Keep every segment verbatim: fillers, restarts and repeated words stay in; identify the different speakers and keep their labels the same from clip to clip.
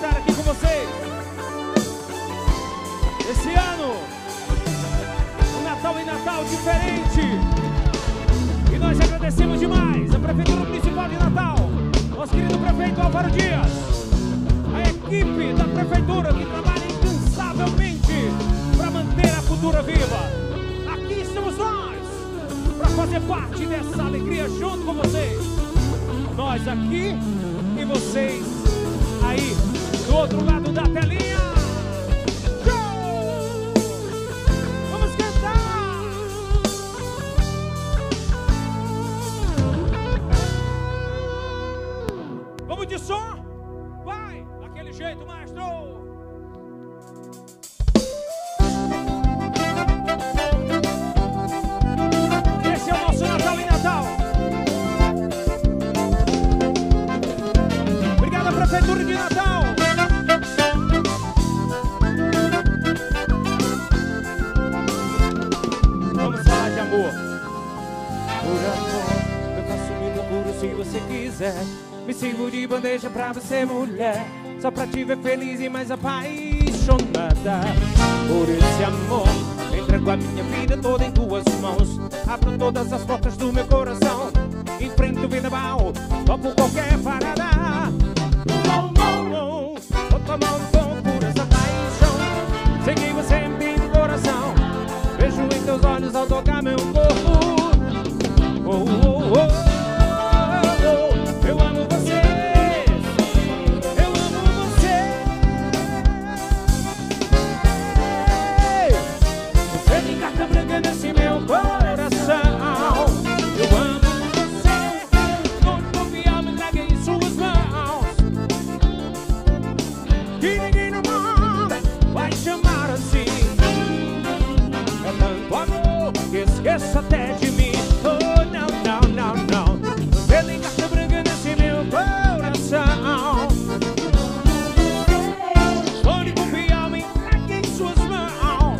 Speaker 1: estar aqui com vocês. Esse ano, um Natal e Natal diferente. E nós agradecemos demais a Prefeitura Municipal de Natal, nosso querido prefeito Álvaro Dias, a equipe da Prefeitura que trabalha incansavelmente para manter a cultura viva. Aqui estamos nós, para fazer parte dessa alegria junto com vocês. Nós aqui e vocês aí do outro lado da telinha. Vamos cantar! Vamos de som? Vai! Daquele jeito, maestro! Esse é o nosso Natal em Natal. Obrigado, Prefeitura de Natal. Vamos falar de amor. Por amor, eu faço mil loucuras se você quiser. Me sirvo de bandeja pra você, mulher, só pra te ver feliz e mais apaixonada. Por esse amor, entrego a minha vida toda em tuas mãos. Abro todas as portas do meu coração, enfrento o vendaval, topo qualquer parada. Tô tomando com pura essa paixão. Sei que você me tem no coração, vejo em teus olhos ao tocar meu corpo. Oh, oh, oh. Eu amo você, eu amo você. Você tem carta branca nesse meu coração. Eu amo você, todo confiar me entregue em suas mãos. Que ninguém no mundo vai chamar assim. É tanto amor que esqueça até de mim. Oh, não, não, não, não. Você tem carta branca nesse meu coração. Onde confiar me entregue em suas mãos.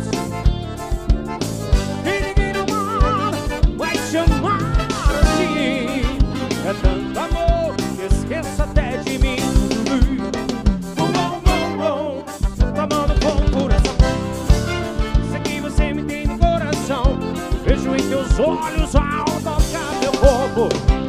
Speaker 1: E ninguém no mundo vai chamar assim. É tanto amor que esqueça até de mim. Bom, bom, bom, tomando com coração. Sei que você me tem no coração, vejo em teus olhos ao tocar meu corpo.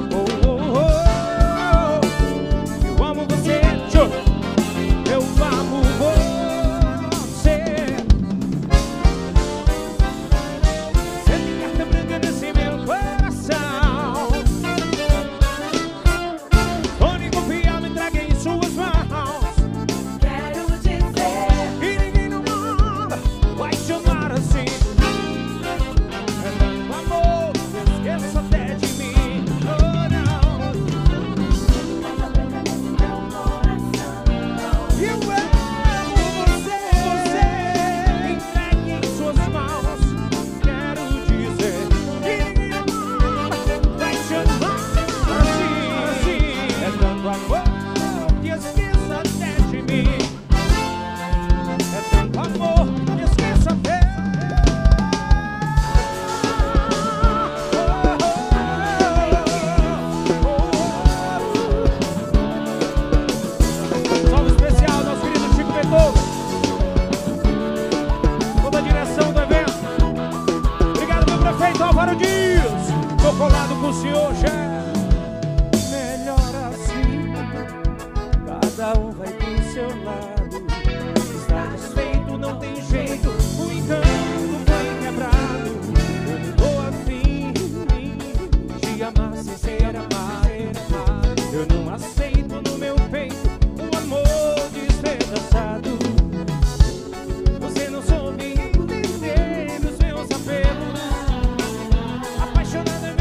Speaker 1: Colado com o senhor já. Melhor assim, cada um vai pro seu lado. Está desfeito, não tem jeito, o encanto foi quebrado. Eu não tô afim de amar sem ser amado. Eu não aceito no meu peito um amor despedaçado. Você não soube entender os meus apelos. Apaixonadamente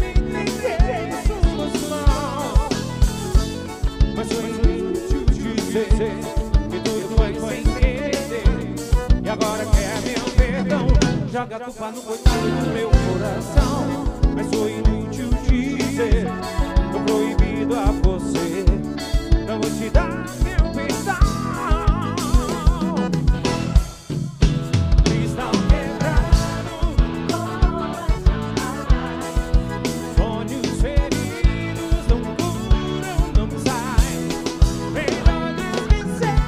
Speaker 1: que tudo foi sem querer. E agora quer meu perdão. Joga a culpa no coitado do meu coração. Mas sou inútil dizer, tô proibido a você. Não vou te dar meu perdão. Cristal quebrado, sonhos feridos não curam, não saem. Melhor desvencer.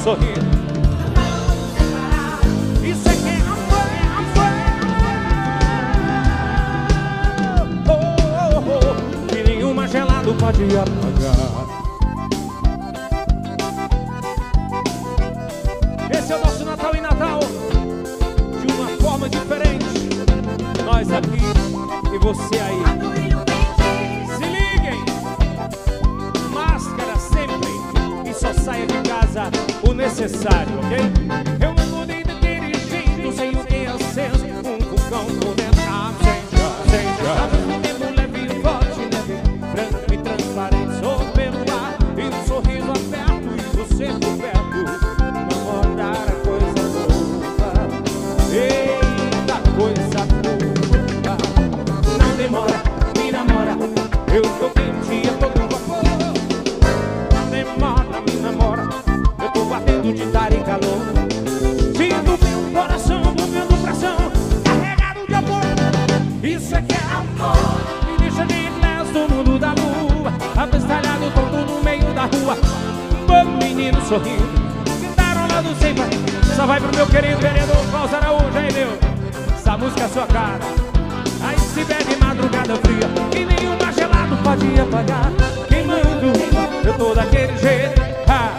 Speaker 1: sorrindo. Isso é que é amor, é amor. Oh, oh, oh, que nenhuma gelada pode apagar. Esse é o nosso Natal em Natal, de uma forma diferente. Nós aqui e você aí. Se liguem, máscara sempre e só saia de casa o necessário, ok? Eu não mudei daquele jeito, sem o que é aceso, um vulcão por dentro. Acende, acende, ao mesmo tempo leve e forte, leve, branco e transparente, sou pelo ar, e um sorriso aberto e você por perto. Namorar a coisa boa, eita coisa boa. Não demora, me namora, eu tô quente, eu tô com vapor. Não demora, me namora, eu tô batendo de dar em calor. Sinto meu coração, movendo pressão, carregado de amor. Isso é que é amor, me deixa de inglês do mundo da lua, abestalhado todo no meio da rua. Bom menino sorrindo, cantarolando sempre, só vai pro meu querido vereador Fausto Araújo, aí meu. Essa música é a sua cara. Aí se bebe madrugada fria e nenhuma gelada pode apagar. Queimando, eu tô daquele jeito, ha.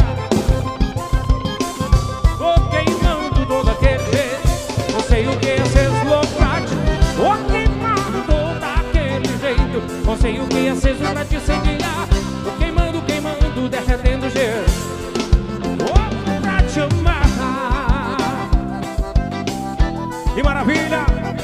Speaker 1: Tô queimando, tô daquele jeito. Não sei o que é ser slowcrate. Tô queimando, tô daquele jeito. Não sei o que é ser pra te incendiar. Tô queimando, queimando, derretendo gelo. Tô pra te amar. Que maravilha!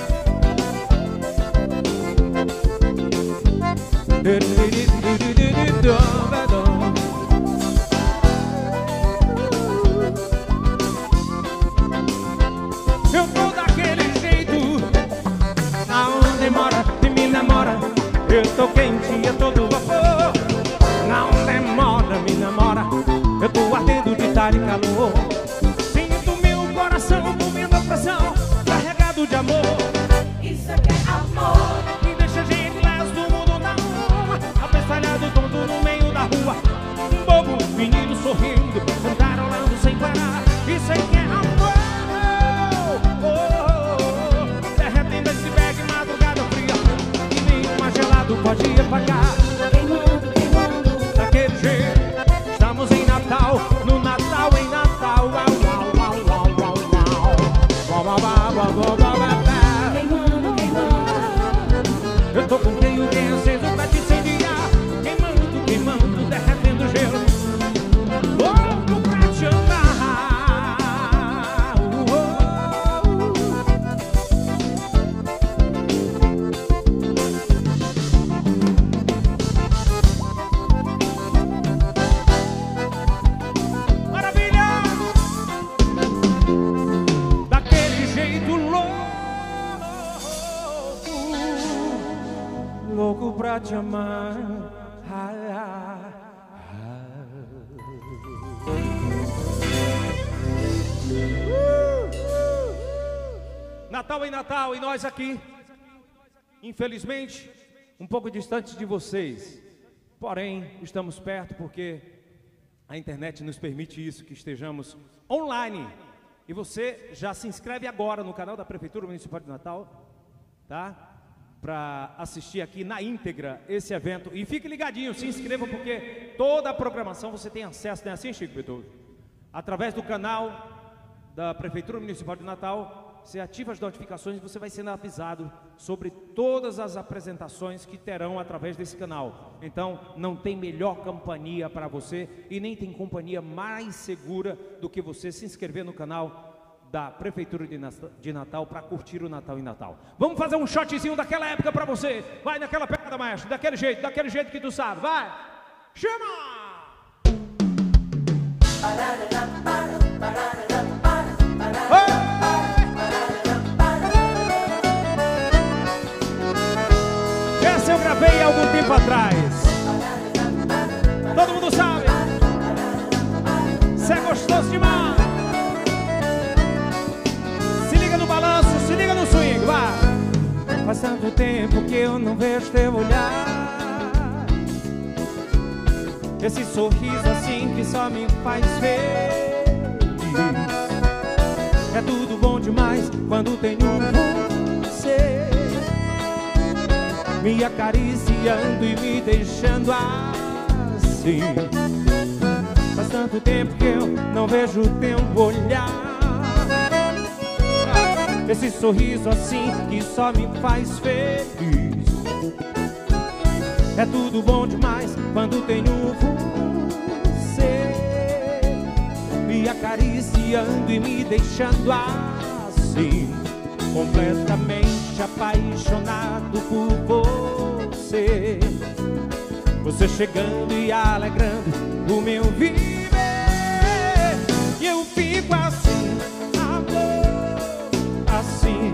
Speaker 1: Eu tô daquele jeito, não demora, me namora. Eu tô quente, eu tô do vapor. Não demora, me namora. Eu tô ardendo de dar em calor. Sinto meu coração movendo a pressão, carregado de amor.
Speaker 2: Isso aqui é amor.
Speaker 1: Me deixa de inglês do mundo da rua, abestalhado tonto no meio da rua. Um bobo menino sorrindo, cantarolando sem parar. Isso aqui é amor. Oh, oh, oh. Derretendo esse bag madrugada fria e nenhuma gelado pode apagar.
Speaker 2: Queimando, queimando.
Speaker 1: Daquele jeito, estamos em Natal, no Natal em Natal. Uau, uau, uau, uau, uau, uau. Uau, uau, uau, uau, uau, uau.
Speaker 2: Queimando, queimando.
Speaker 1: Eu tô com quem bem aceso pra te incendiar. Queimando, queimando, derretendo gelo. Louco pra te amar. Uh, oh, oh. Maravilha! Daquele jeito louco, louco pra te amar. Ah, ah, ah. Uh, uh. Natal em Natal e nós aqui, infelizmente, um pouco distantes de vocês. Porém, estamos perto porque a internet nos permite isso, que estejamos online. E você já se inscreve agora no canal da Prefeitura Municipal de Natal, tá? Para assistir aqui na íntegra esse evento. E fique ligadinho, se inscreva, porque toda a programação você tem acesso, não é assim, Chico Beto? Através do canal da Prefeitura Municipal de Natal, você ativa as notificações e você vai sendo avisado sobre todas as apresentações que terão através desse canal. Então, não tem melhor companhia para você e nem tem companhia mais segura do que você se inscrever no canal da Prefeitura de Natal para curtir o Natal em Natal. Vamos fazer um shotzinho daquela época para você. Vai naquela pegada, maestro, daquele jeito, daquele jeito que tu sabe. Vai! Chama! Essa eu gravei há algum tempo atrás. Todo mundo sabe. Você é gostoso demais. Se liga no balanço, se liga no swing, vai. Faz tanto tempo que eu não vejo teu olhar, esse sorriso assim que só me faz ver É tudo bom demais quando tenho você me acariciando e me deixando assim. Faz tanto tempo que eu não vejo o tempo olhar, esse sorriso assim que só me faz feliz. É tudo bom demais quando tenho você me acariciando e me deixando assim, completamente apaixonado por você. Você chegando e alegrando o meu viver, e eu fico assim, amor, assim,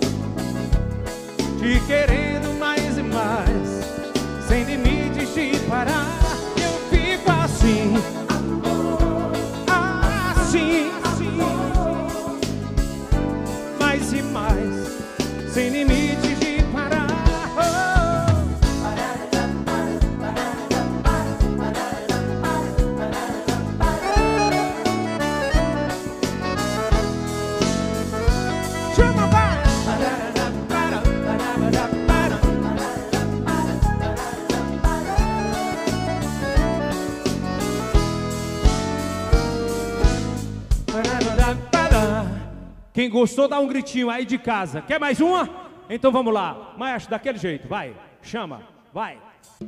Speaker 1: te querendo mais e mais, sem limites de parar. Eu fico assim, amor, assim, assim, mais e mais, sem limites de parar. Chama, vai! Quem gostou, dá um gritinho aí de casa. Quer mais uma? Então vamos lá. Maestro, daquele jeito, vai. Chama, vai.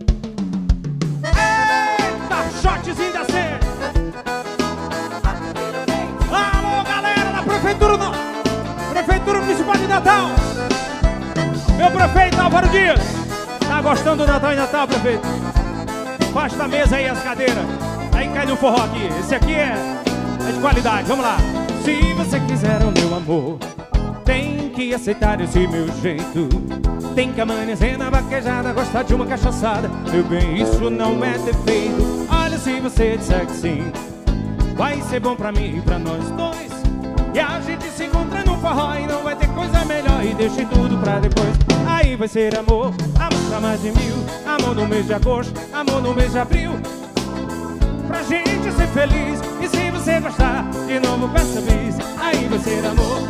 Speaker 1: Eita, shotzinho da cena. Alô, galera da Prefeitura, no... Prefeitura Municipal de Natal. Meu prefeito Álvaro Dias. Tá gostando do Natal e Natal, prefeito? Baixa a mesa aí, as cadeiras. Aí cai no forró aqui. Esse aqui é, é de qualidade, vamos lá. Se você quiser o meu amor, tem que aceitar esse meu jeito. Tem que amanhecer na vaquejada, gostar de uma cachaçada. Meu bem, isso não é defeito. Olha, se você disser que sim, vai ser bom pra mim e pra nós dois. E a gente se encontra no forró e não vai ter coisa melhor. E deixe tudo pra depois. Aí vai ser amor, amor pra mais de mil. Amor no mês de agosto, amor no mês de abril, pra gente ser feliz. E se você gostar, de novo peça bis. Aí vai ser amor,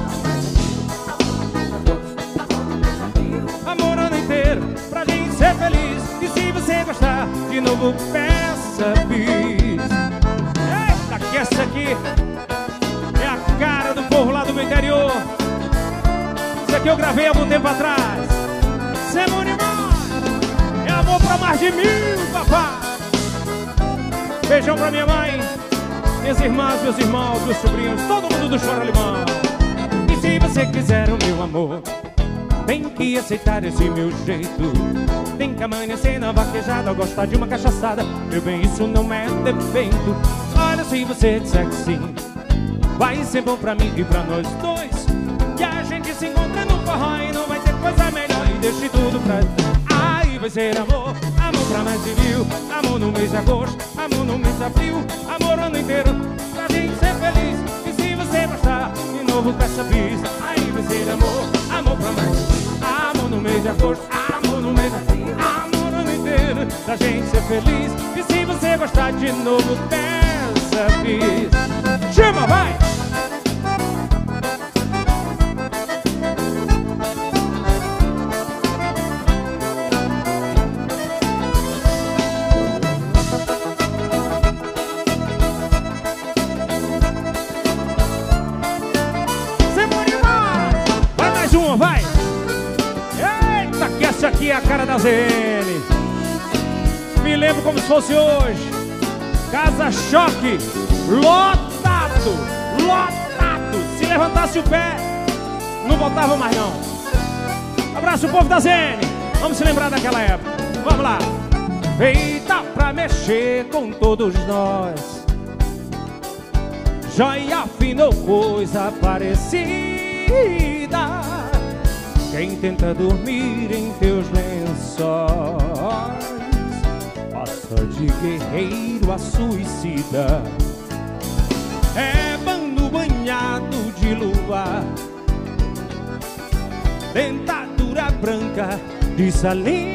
Speaker 1: amor ano inteiro, pra gente ser feliz. E se você gostar, de novo peça bis. Eita, que essa aqui é a cara do povo lá do meu interior. Isso aqui eu gravei há algum tempo atrás. Semana demais, é amor pra mais de mil, papai. Beijão pra minha mãe, minhas irmãs, meus irmãos, meus sobrinhos, todo mundo do Chora Limão. E se você quiser o meu amor, tem que aceitar esse meu jeito. Tem que amanhecer na vaquejada, gostar de uma cachaçada. Meu bem, isso não é defeito. Olha, se você disser que sim, vai ser bom pra mim e pra nós dois. E a gente se encontra no forró e não vai ter coisa melhor. E deixe tudo pra... Aí vai ser amor, amor pra mais de mil. Amor no mês de agosto, amor no mês de abril, amor ano inteiro, pra gente ser feliz. E se você gostar, de novo peça bis. Aí vai ser amor, amor pra mais de mil. Amor no mês de agosto, amor no mês de abril, amor ano inteiro, pra gente ser feliz. E se você gostar, de novo peça bis. Chama, vai! Vai! Eita, que essa aqui é a cara da Z N. Me lembro como se fosse hoje. Casa Choque, lotado, lotado. Se levantasse o pé, não voltava mais não. Abraço o povo da Z N. Vamos se lembrar daquela época. Vamos lá. Feita pra mexer com todos nós, joia afinou coisa parecida. Quem tenta dormir em teus lençóis passa de guerreiro a suicida. É bando banhado de luar, dentadura branca de salina,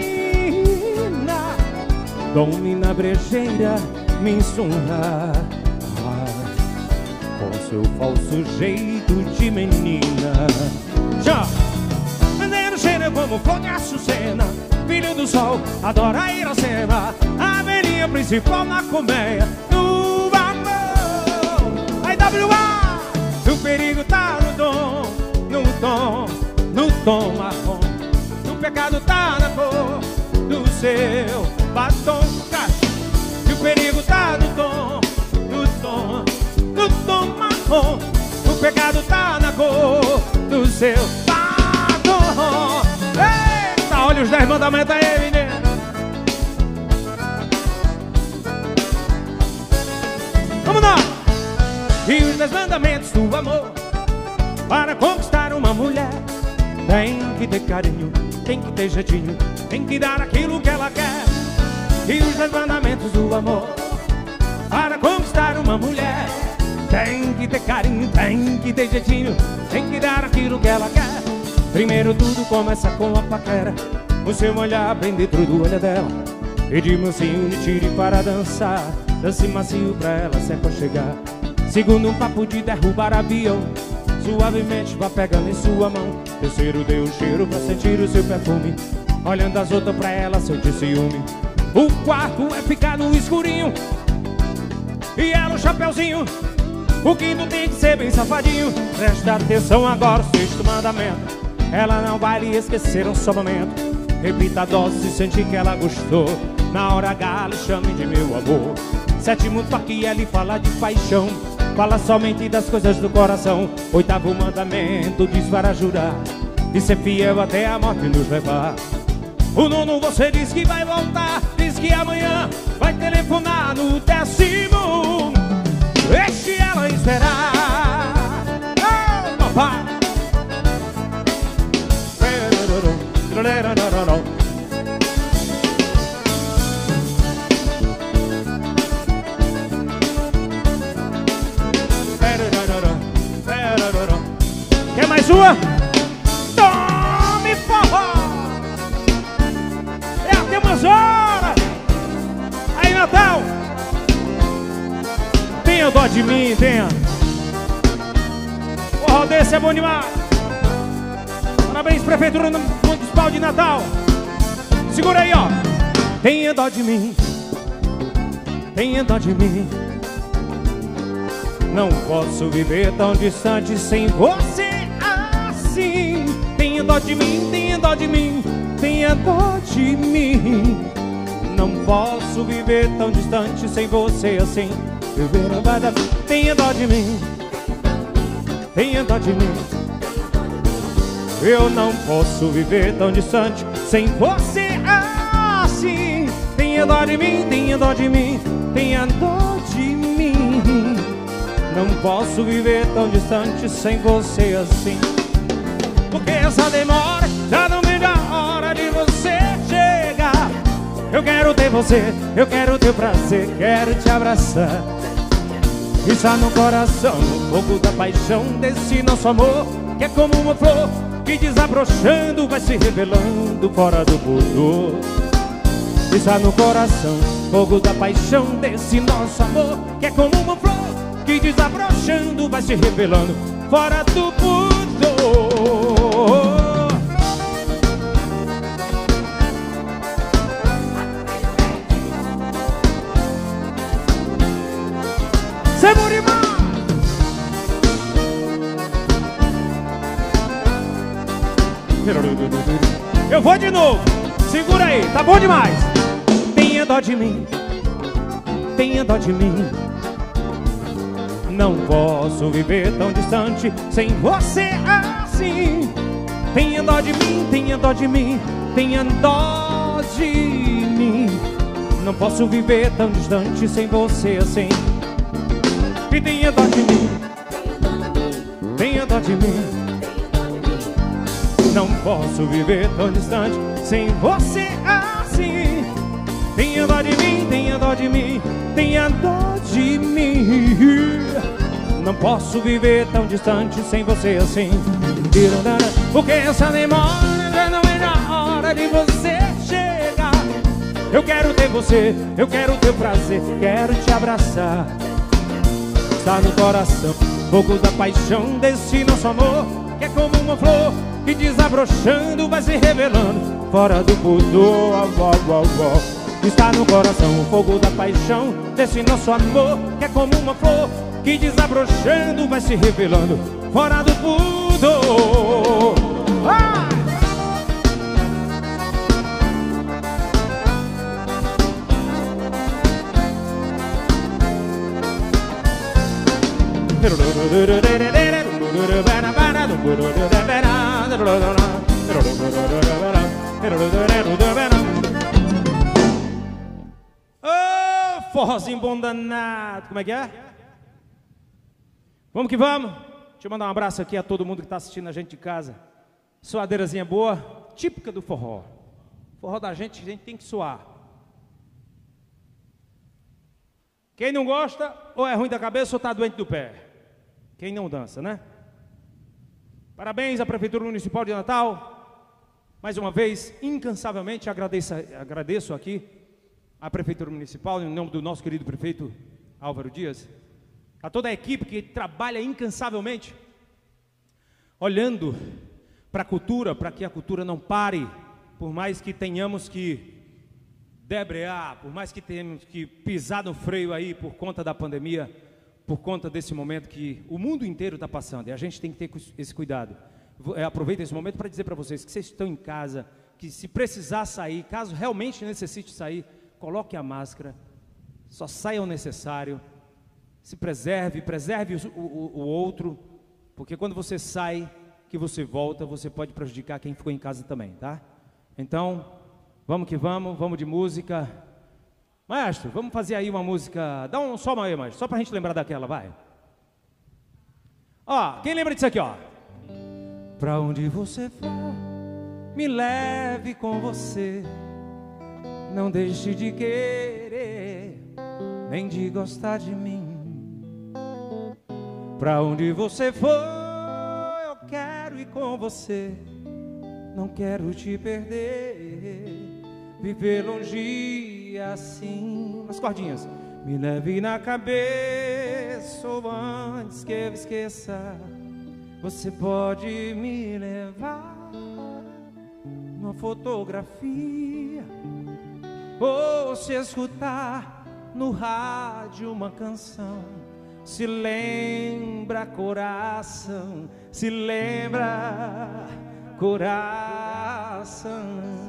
Speaker 1: domina brejeira, me insunha. com seu falso jeito de menina. Já! Veneno cheiro como flor de açucena, filho do sol, adora ir à cena, avenida principal na colmeia, no amor. Aí W A, o perigo tá no tom, no tom, no tom marrom. O pecado tá na cor do seu batom. E o perigo tá no tom, no tom, no tom marrom. O pecado tá na cor do seu batom. Eita, olha os dez mandamentos aí, menino. Vamos lá! E os dez mandamentos do amor. Para conquistar uma mulher, tem que ter carinho, tem que ter jeitinho, tem que dar aquilo que ela quer. E os dez mandamentos do amor. Para conquistar uma mulher, tem que ter carinho, tem que ter jeitinho, tem que dar aquilo que ela quer. Primeiro tudo começa com a paquera, o seu olhar bem dentro do olho dela. E de mansinho lhe tire para dançar, dance macio pra ela se aconchegar. Segundo um papo de derrubar avião, suavemente vá pegando em sua mão. Terceiro dê um cheiro pra sentir o seu perfume, olhando as outras pra ela sentir ciúme. O quarto é ficar no escurinho e ela o chapeuzinho. O quinto tem que ser bem safadinho. Presta atenção agora, o sexto mandamento. Ela não vai lhe esquecer um só momento. Repita a dose se sentir que ela gostou. Na hora H lhe chame de meu amor. Sétimo toque é lhe falar de paixão. Fala somente das coisas do coração. Oitavo mandamento diz para jurar de ser fiel até a morte nos levar. O nono você diz que vai voltar, diz que amanhã vai telefonar no décimo. Deixe ela esperar. Oh, papai. Quer mais uma? Tome forró! É até umas horas! Aí, Natal! Tenha dó de mim, tenha! O forró desse é bom demais! Parabéns, Prefeitura Municipal de Natal! Segura aí, ó! Tenha dó de mim! Tenha dó de mim! Não posso viver tão distante sem você assim. Tenha dó de mim, tenha dó de mim, tenha dó de mim. Não posso viver tão distante sem você assim. Tenha dó de mim, tenha dó de mim. Eu não posso viver tão distante sem você assim. Tenha dó de mim, tenha dó de mim, tenha dó de mim. Não posso viver tão distante sem você assim. Porque essa demora, já não vejo a hora de você chegar. Eu quero ter você, eu quero ter prazer, quero te abraçar. Está no coração o fogo da paixão desse nosso amor, que é como uma flor que desabrochando vai se revelando fora do pudor. Está no coração o fogo da paixão desse nosso amor, que é como uma flor que desabrochando vai se revelando fora do pudor. Segure mais! Eu vou de novo, segura aí, tá bom demais. Tenha dó de mim, tenha dó de mim. Não posso viver tão distante sem você assim. Tenha dó de mim, tenha dó de mim, tenha dó de mim. Não posso viver tão distante sem você assim. E tenha dó de mim, tenha dó de mim. Não posso viver tão distante sem você assim. Tenha dó de mim, tenha dó de mim, tenha dó de mim. Não posso viver tão distante sem você assim. Porque essa demora já não é na hora de você chegar. Eu quero ter você, eu quero ter prazer, quero te abraçar. Está no coração Fogo da paixão desse nosso amor, que é como uma flor que desabrochando vai se revelando fora do pudor. Oh, oh, oh, oh. Está no coração o fogo da paixão desse nosso amor, que é como uma flor que desabrochando vai se revelando fora do pudor. Ah!
Speaker 3: Oh, forrozinho bom danado. Como é que é? Vamos que vamos. Deixa eu mandar um abraço aqui a todo mundo que está assistindo a gente de casa. Suadeirazinha boa, típica do forró. Forró da gente, a gente tem que suar. Quem não gosta, ou é ruim da cabeça ou está doente do pé. Quem não dança, né? Parabéns à Prefeitura Municipal de Natal. Mais uma vez, incansavelmente agradeço, agradeço aqui à Prefeitura Municipal, em nome do nosso querido prefeito Álvaro Dias, a toda a equipe que trabalha incansavelmente, olhando para a cultura, para que a cultura não pare, por mais que tenhamos que debrear, por mais que tenhamos que pisar no freio aí por conta da pandemia, por conta desse momento que o mundo inteiro está passando, e a gente tem que ter esse cuidado. Aproveito esse momento para dizer para vocês que vocês estão em casa, que se precisar sair, caso realmente necessite sair, coloque a máscara, só saia o necessário, se preserve, preserve o, o, o outro, porque quando você sai, que você volta, você pode prejudicar quem ficou em casa também, tá? Então, vamos que vamos, vamos de música. Maestro, vamos fazer aí uma música, dá um só aí, maestro, só pra gente lembrar daquela, vai. Ó, quem lembra disso aqui, ó? Pra onde você for, me leve com você, não deixe de querer, nem de gostar de mim. Pra onde você for, eu quero ir com você, não quero te perder, viver longe assim. As cordinhas. Me leve na cabeça, ou antes que eu esqueça, você pode me levar numa fotografia, ou se escutar no rádio uma canção. Se lembra, coração, se lembra, coração.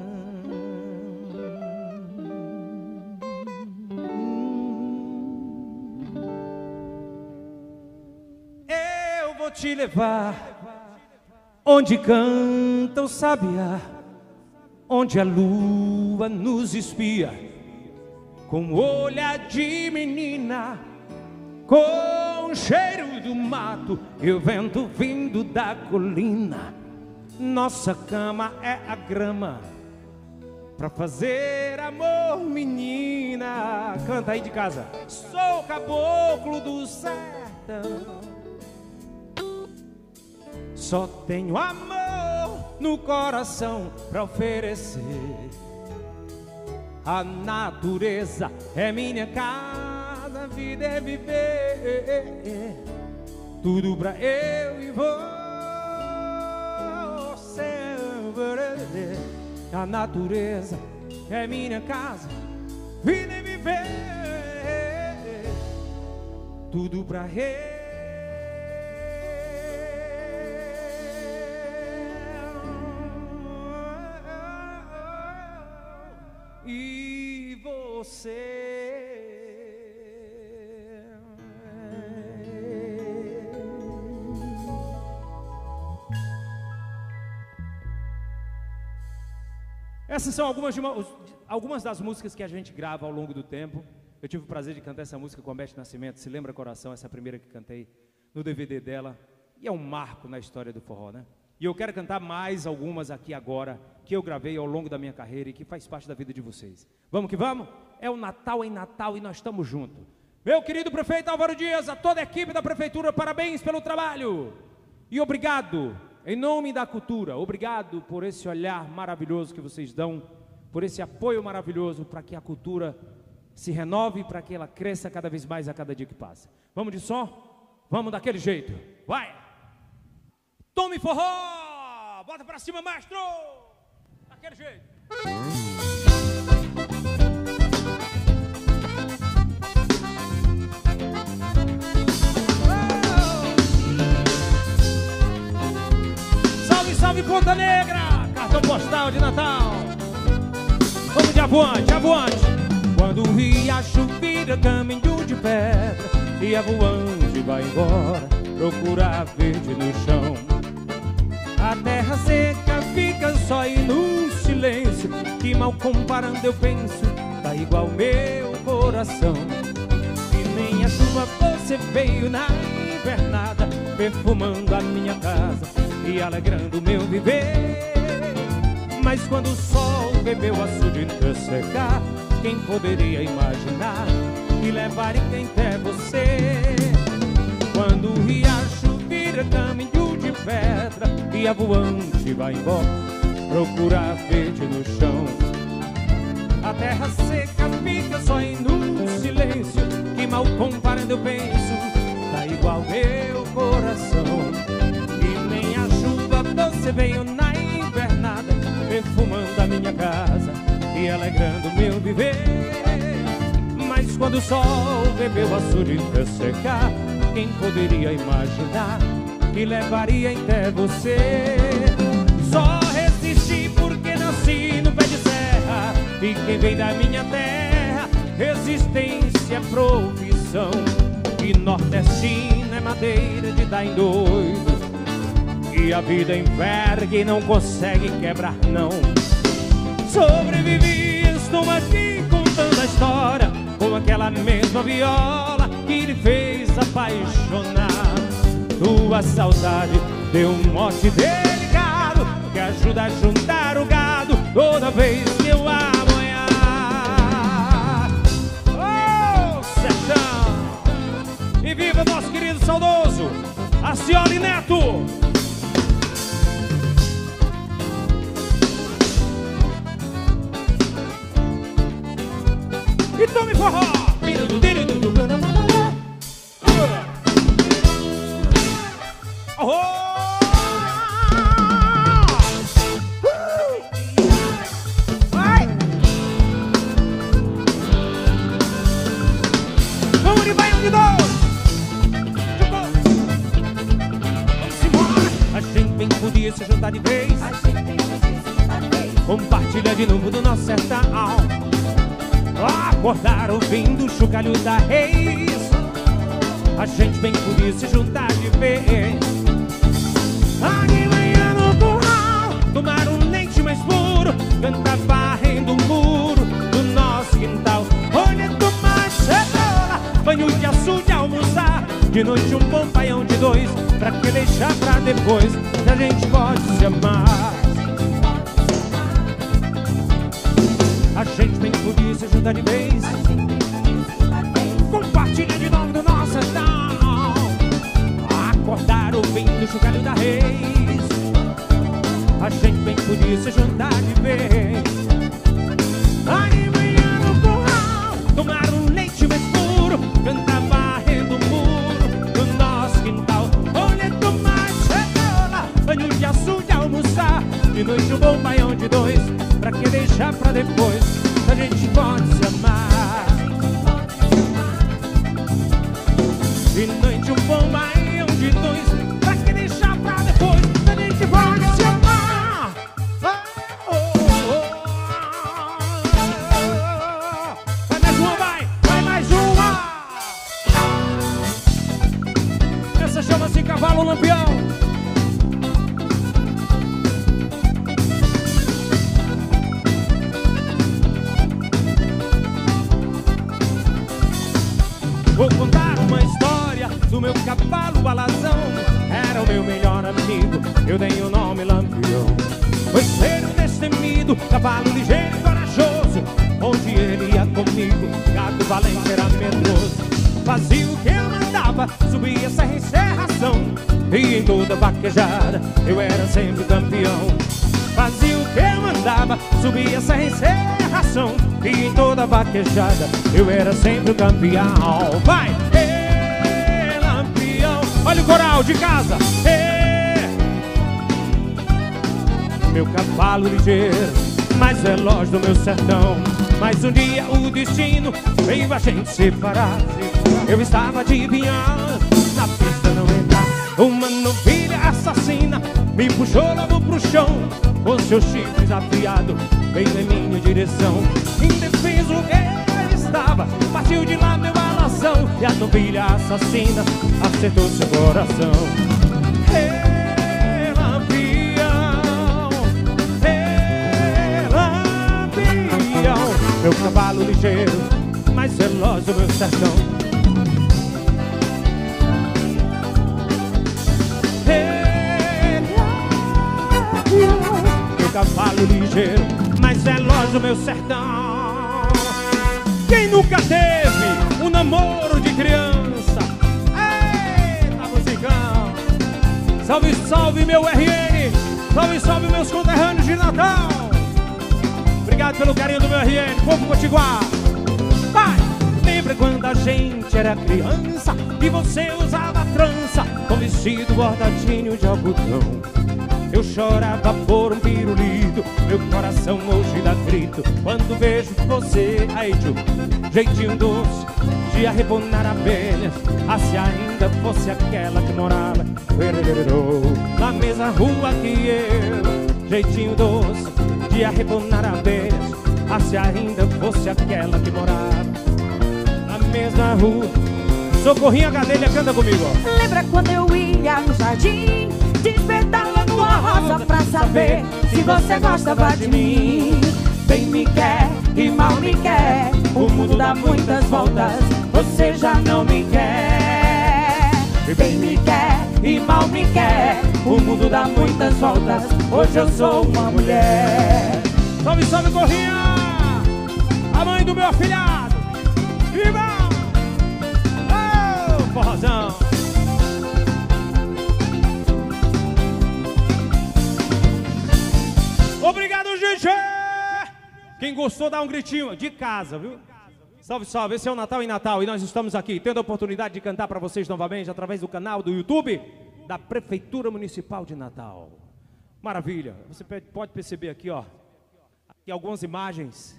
Speaker 3: Eu vou te levar onde canta o sabiá, onde a lua nos espia, com olhar de menina, com o cheiro do mato e o vento vindo da colina. Nossa cama é a grama pra fazer amor, menina. Canta aí de casa. Sou caboclo do sertão, só tenho amor no coração pra oferecer. A natureza é minha casa, a vida é viver, tudo pra eu e você. A natureza é minha casa, vida é viver, tudo pra eu e você. Essas são algumas, de uma, algumas das músicas que a gente grava ao longo do tempo. Eu tive o prazer de cantar essa música com a Beth Nascimento, Se Lembra Coração, essa é a primeira que cantei no D V D dela. E é um marco na história do forró, né? E eu quero cantar mais algumas aqui agora, que eu gravei ao longo da minha carreira e que faz parte da vida de vocês. Vamos que vamos? É o Natal em Natal e nós estamos juntos. Meu querido prefeito Álvaro Dias, a toda a equipe da prefeitura, parabéns pelo trabalho. E obrigado, em nome da cultura, obrigado por esse olhar maravilhoso que vocês dão, por esse apoio maravilhoso para que a cultura se renove, para que ela cresça cada vez mais a cada dia que passa. Vamos de som? vamos daquele jeito. Vai! Tome forró! Bota pra cima, maestro! Daquele jeito. Salve, salve Ponta Negra! Cartão postal de Natal. Vamos de avante, avante. Quando o riacho vira caminho de pedra e a voante vai embora procurar verde no chão, a terra seca fica só e num silêncio que mal comparando eu penso tá igual meu coração. E nem a chuva você veio na invernada perfumando a minha casa e alegrando o meu viver. Mas quando o sol bebeu a sua secar, quem poderia imaginar que levaria até você? Quando o riacho vira caminho de pedra e a voante vai embora procurar verde no chão, a terra seca fica só em um silêncio que mal comparando eu penso tá igual meu coração. E nem a chuva você veio na invernada perfumando a minha casa e alegrando meu viver. Mas quando o sol bebeu a sua secar, quem poderia imaginar que levaria até você? Só resisti porque nasci no pé de serra e quem vem da minha terra, resistência é profissão. E nordestino é madeira de dar em doido, e a vida enverga e não consegue quebrar não. Sobrevivi, estou aqui contando a história com aquela mesma viola que lhe fez apaixonar. Tua saudade deu um mote delicado que ajuda a juntar o gado toda vez que eu amanhar. Oh, sertão! E viva nosso querido saudoso Acioli Neto! E tome forró! Oh! Vai! Vamos de baião de dois! Vamos embora! A gente bem podia se juntar de vez, compartilha de novo do nosso sertão, acordar ouvindo o chocalho da reis. A gente bem podia se juntar de vez, aqui manhã no curral, tomar um leite mais puro, cantar varrendo o muro do nosso quintal. Olha, tomar cebola, banho de açude, almoçar, de noite um bom baião de dois, pra que deixar pra depois, que a gente pode se amar. A gente bem podia se juntar de vez, compartilha de novo do nosso sertão, acordar ouvindo o chocalho da reis. A gente bem podia se juntar de vez, aí manhã no curral, tomar um leite mais puro, cantar varrendo o muro do nosso quintal. Olha, tomar cebola, banho de açude, almoçar, de noite um bom baião de dois, pra que deixar pra depois, a gente pode se amar. De noite um bom baião de dois, pra que deixar pra depois, a gente pode se amar. Oh, oh, oh. Vai mais uma, vai, vai mais uma. Essa chama-se Cavalo Lampião. Vou contar uma história do meu cavalo balazão. Era o meu melhor amigo, eu dei o nome Lampião. Foi ser um destemido, cavalo ligeiro e corajoso. Onde ele ia comigo, gato valente era medroso. Fazia o que eu mandava, subia serra em serração, e em toda vaquejada eu era sempre campeão. Fazia o que eu mandava, subia serra em serração, e em toda vaquejada eu era sempre o campeão. Vai! Ê, Lampião, de casa. Ê! Meu cavalo ligeiro, mais veloz do meu sertão. Mas um dia o destino veio a gente separar. Eu estava adivinhando, na pista não entrar. Uma novilha assassina me puxou logo pro chão, com seus chifres afiados veio em minha direção. Indefeso eu estava, partiu de lá meu alação, e a novilha assassina acertou seu coração. Hey, lampião, hey, lampião, meu cavalo ligeiro, mais veloz do meu sertão. Meu cavalo ligeiro, mais veloz do meu sertão. Quem nunca teve um namoro de criança? Eita, musicão! Salve, salve meu R N! Salve, salve meus conterrâneos de Natal! Obrigado pelo carinho do meu R N, povo potiguar! Vai! Lembra quando a gente era criança e você usava trança com vestido bordadinho de algodão? Eu chorava por um pirulito, meu coração hoje dá grito quando vejo você, ai, tio, jeitinho doce de arrebonar abelhas. Ah, se ainda fosse aquela que morava na mesma rua que eu, jeitinho doce de arrebonar abelhas. Ah, se ainda fosse aquela que morava na mesma rua. Socorrinha Gadelha, canta comigo, ó.
Speaker 2: Lembra quando eu ia no jardim, despertava uma rosa pra saber se você gostava de mim? Bem me quer e mal me quer, o mundo dá muitas voltas, você já não me quer. Bem me quer e mal me quer, o mundo dá muitas voltas, hoje eu sou uma mulher.
Speaker 3: Salve, salve, Corrinha! A mãe do meu afilhado! Viva! Oh, forrozão! Obrigado, gente! Quem gostou, dá um gritinho de casa, viu? Salve, salve! Esse é o Natal em Natal e nós estamos aqui tendo a oportunidade de cantar para vocês novamente através do canal do YouTube da Prefeitura Municipal de Natal. Maravilha! Você pode perceber aqui, ó, aqui algumas imagens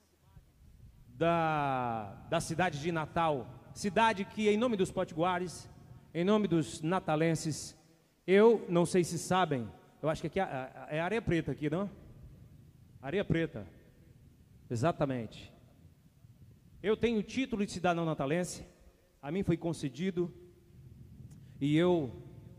Speaker 3: da, da cidade de Natal. Cidade que, em nome dos potiguares, em nome dos natalenses, eu não sei se sabem, eu acho que aqui é, é areia preta aqui, não? Areia preta. Exatamente. Eu tenho o título de cidadão natalense, a mim foi concedido, e eu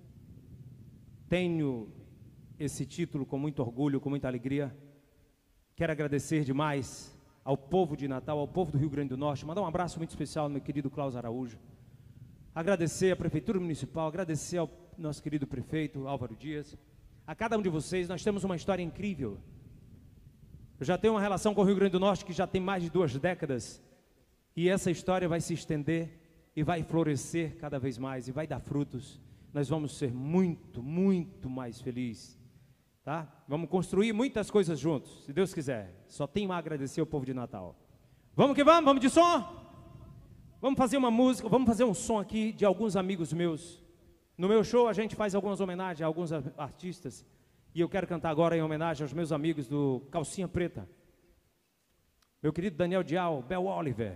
Speaker 3: tenho esse título com muito orgulho, com muita alegria. Quero agradecer demais ao povo de Natal, ao povo do Rio Grande do Norte, mandar um abraço muito especial ao meu querido Cláudio Araújo. Agradecer à Prefeitura Municipal, agradecer ao nosso querido prefeito Álvaro Dias. A cada um de vocês, nós temos uma história incrível. Eu já tenho uma relação com o Rio Grande do Norte que já tem mais de duas décadas. E essa história vai se estender e vai florescer cada vez mais e vai dar frutos. Nós vamos ser muito, muito mais felizes, tá? Vamos construir muitas coisas juntos, se Deus quiser. Só tenho a agradecer ao povo de Natal. Vamos que vamos, vamos de som? Vamos fazer uma música, vamos fazer um som aqui de alguns amigos meus. No meu show a gente faz algumas homenagens a alguns artistas. E eu quero cantar agora em homenagem aos meus amigos do Calcinha Preta. Meu querido Daniel Dial, Bel Oliver,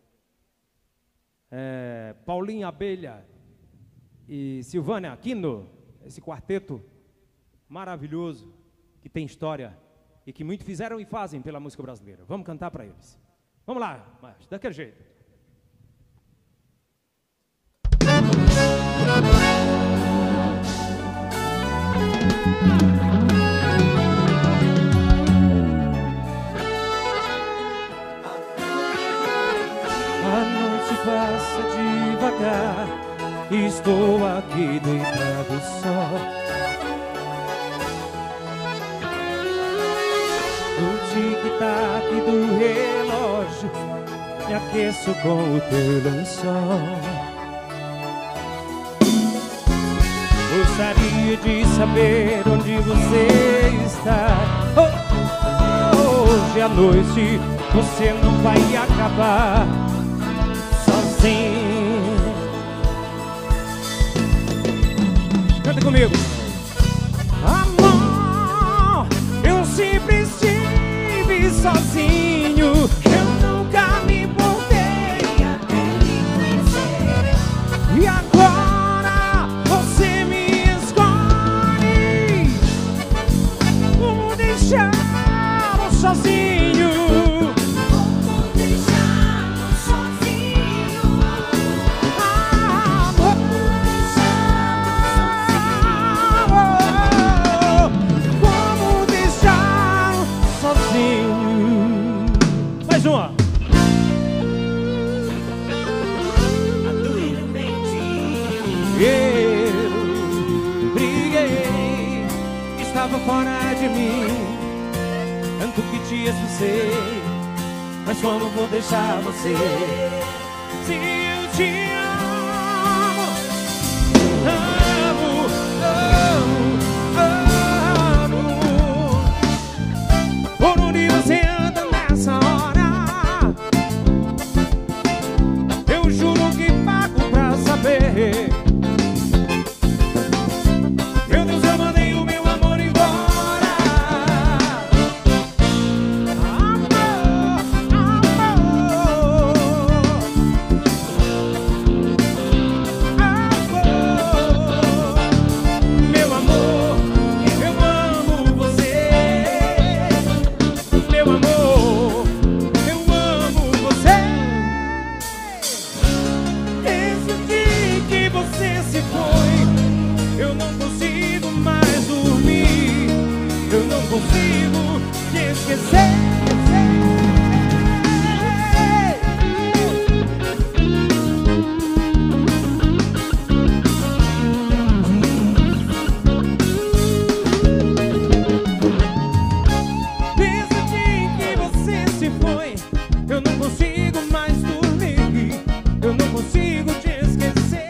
Speaker 3: é, Paulinha Abelha e Silvânia Aquino. Esse quarteto maravilhoso, que tem história e que muito fizeram e fazem pela música brasileira. Vamos cantar para eles. Vamos lá, mas daquele jeito.
Speaker 1: A noite passa devagar, estou aqui deitado só. O tic-tac do relógio, me aqueço com o teu lençol. Gostaria de saber onde você está. Oh, oh, hoje à noite você não vai acabar sozinho.
Speaker 3: comigo. Amor, eu sempre estive sozinho. Eu nunca me importei até me conhecer. E agora você me escolhe. Vou deixá-lo sozinho. Vou deixá-lo sozinho. Amor, vou deixá-lo sozinho. Mais uma. Eu briguei, estava fora de mim, tanto que te expulsei, mas como vou deixar você? Se eu te amo, amo, amo, amo. Por onde você anda nessa hora? Eu juro que pago pra saber. Meu Deus, eu mandei o meu amor embora. Amor, amor, amor. Meu amor, eu amo você. Meu amor, eu amo você. Desde o dia que você se foi, eu não consigo mais dormir. Eu não consigo te esquecer. Desde o dia que você se foi, eu não consigo mais dormir. Eu não consigo te esquecer.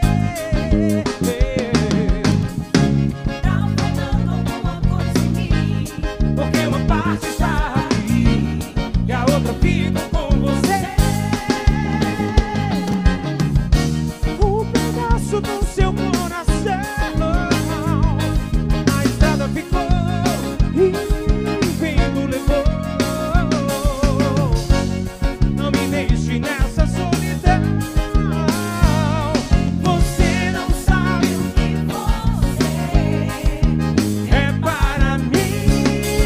Speaker 2: Tá faltando alguma coisa em mim.
Speaker 3: Porque uma parte está aqui e a outra fica com você. Um pedaço do seu coração na estrada ficou e o vento levou. Não me deixe nessa solidão. Você não sabe o que
Speaker 2: Você
Speaker 3: é para mim.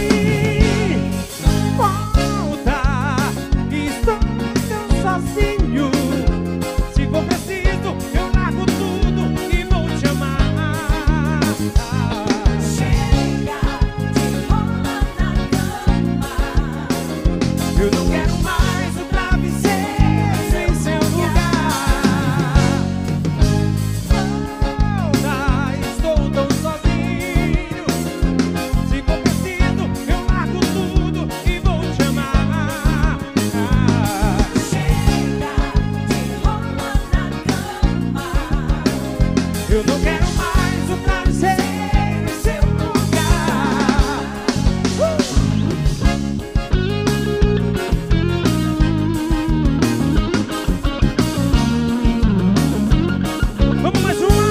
Speaker 3: Volta, estou tão sozinho. Se for preciso, eu largo tudo e vou te amar.
Speaker 2: chega de rola na cama.
Speaker 3: Eu não quero mais o travesseiro em seu lugar. Volta, estou tão sozinho. Se for preciso, eu largo tudo e vou te amar.
Speaker 2: Chega de rola na cama.
Speaker 3: Eu não quero mais o travesseiro em seu lugar. Vamos mais uma!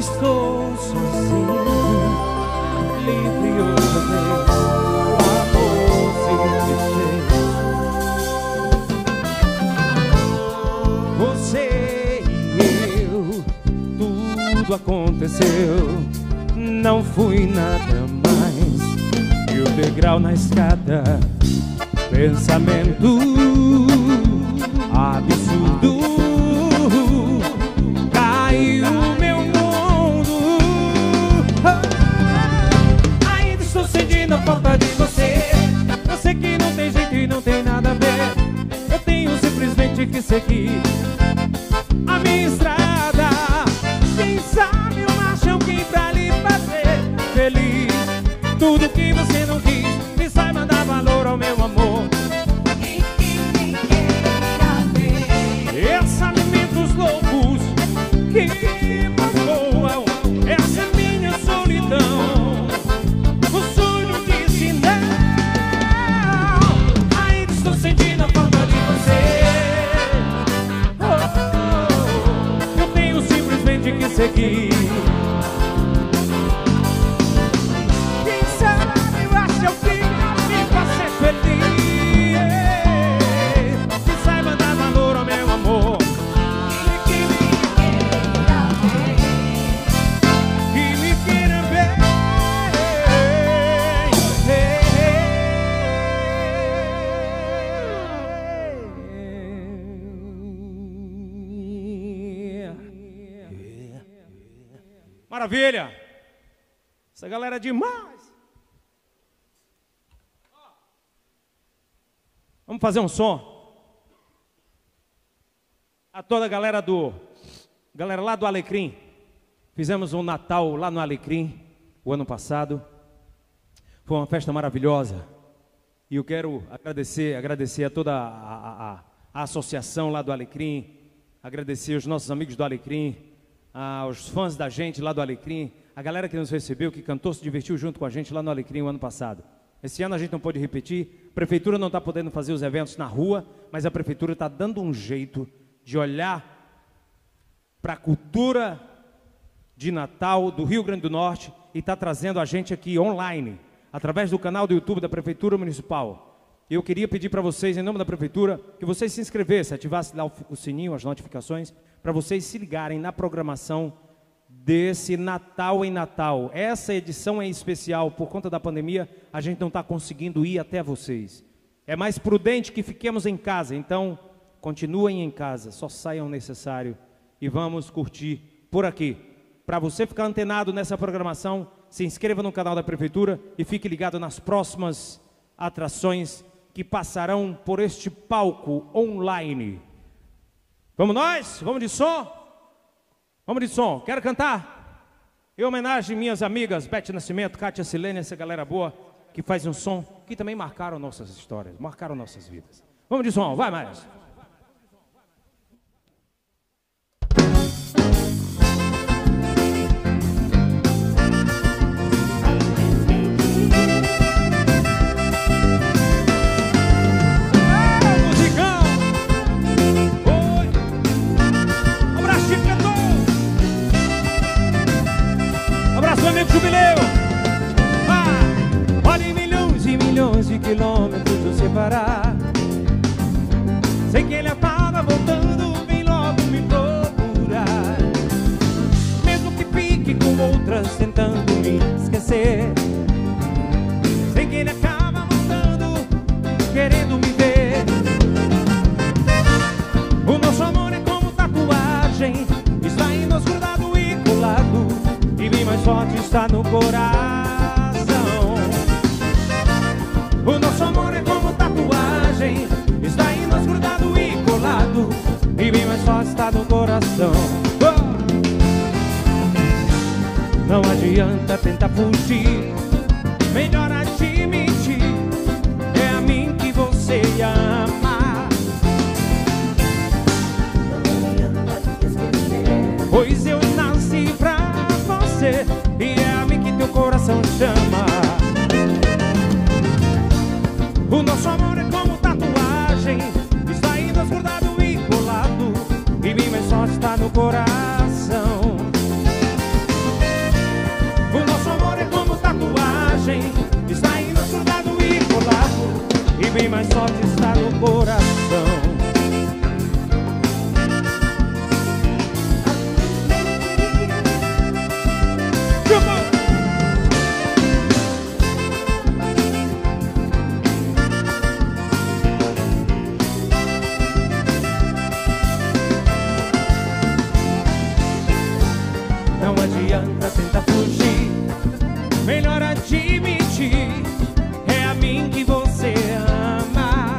Speaker 3: estou sozinho, livre outra vez, amor se desfez. Você e eu, tudo aconteceu, não fui nada mais. E o degrau na escada, pensamento absurdo, caiu meu mundo. Oh, ainda estou sentindo a falta de você. Você que não tem jeito e não tem nada a ver. Eu tenho simplesmente que seguir a minha estrada. Quem sabe eu acho alguém pra lhe fazer feliz. Tudo que você não quis, me saiba dar valor ao meu amor. Esses alimentos loucos que magoam, essa é minha solidão. O sonho disse não. Ainda estou sentindo a falta de você. Oh, eu tenho simplesmente que seguir. Quem sabe eu acho alguém pra me fazer feliz. Que saiba dar valor ao meu amor. Que me queira bem. Maravilha! Essa galera é demais! Vamos fazer um som? A toda a galera do... Galera lá do Alecrim. Fizemos um Natal lá no Alecrim, o ano passado. Foi uma festa maravilhosa. E eu quero agradecer, agradecer a toda a, a, a, a associação lá do Alecrim. Agradecer aos nossos amigos do Alecrim. Aos fãs da gente lá do Alecrim. A galera que nos recebeu, que cantou, se divertiu junto com a gente lá no Alecrim o ano passado. Esse ano a gente não pôde repetir. A prefeitura não está podendo fazer os eventos na rua, mas a prefeitura está dando um jeito de olhar para a cultura de Natal do Rio Grande do Norte e está trazendo a gente aqui online, através do canal do YouTube da Prefeitura Municipal. Eu queria pedir para vocês, em nome da Prefeitura, que vocês se inscrevessem, ativassem lá o, o sininho, as notificações, para vocês se ligarem na programação desse Natal em Natal. Essa edição é especial, por conta da pandemia, a gente não está conseguindo ir até vocês. É mais prudente que fiquemos em casa, então continuem em casa, só saiam necessário e vamos curtir por aqui. Para você ficar antenado nessa programação, se inscreva no canal da Prefeitura e fique ligado nas próximas atrações que passarão por este palco online. Vamos nós? Vamos de som? Vamos de som. Quero cantar? Em homenagem às minhas amigas Beth Nascimento, Kátia Silene, essa galera boa que faz um som que também marcaram nossas histórias, marcaram nossas vidas. Vamos de som, vai mais. Amigo Jubileu, ah, olhe milhões e milhões de quilômetros nos separar. Sei que ele apaga voltando, vem logo me procurar. Mesmo que fique com outras tentando me esquecer. Sei que ele acaba voltando, querendo me ver. O nosso amor é como tatuagem, está em nós grudado e colado. E bem mais forte está no coração. O nosso amor é como tatuagem, está em nós grudado e colado. E bem mais forte está no coração. Oh! Não adianta tentar fugir, melhor admitir, é a mim que você ama. Não adianta te esquecer, pois eu nasci pra e é a mim que teu coração chama. O nosso amor é como tatuagem, está em nós grudado e colado. E bem mais forte está no coração. bem mais forte está no coração.
Speaker 1: Não adianta tentar fugir, melhor admitir, é a mim que você ama.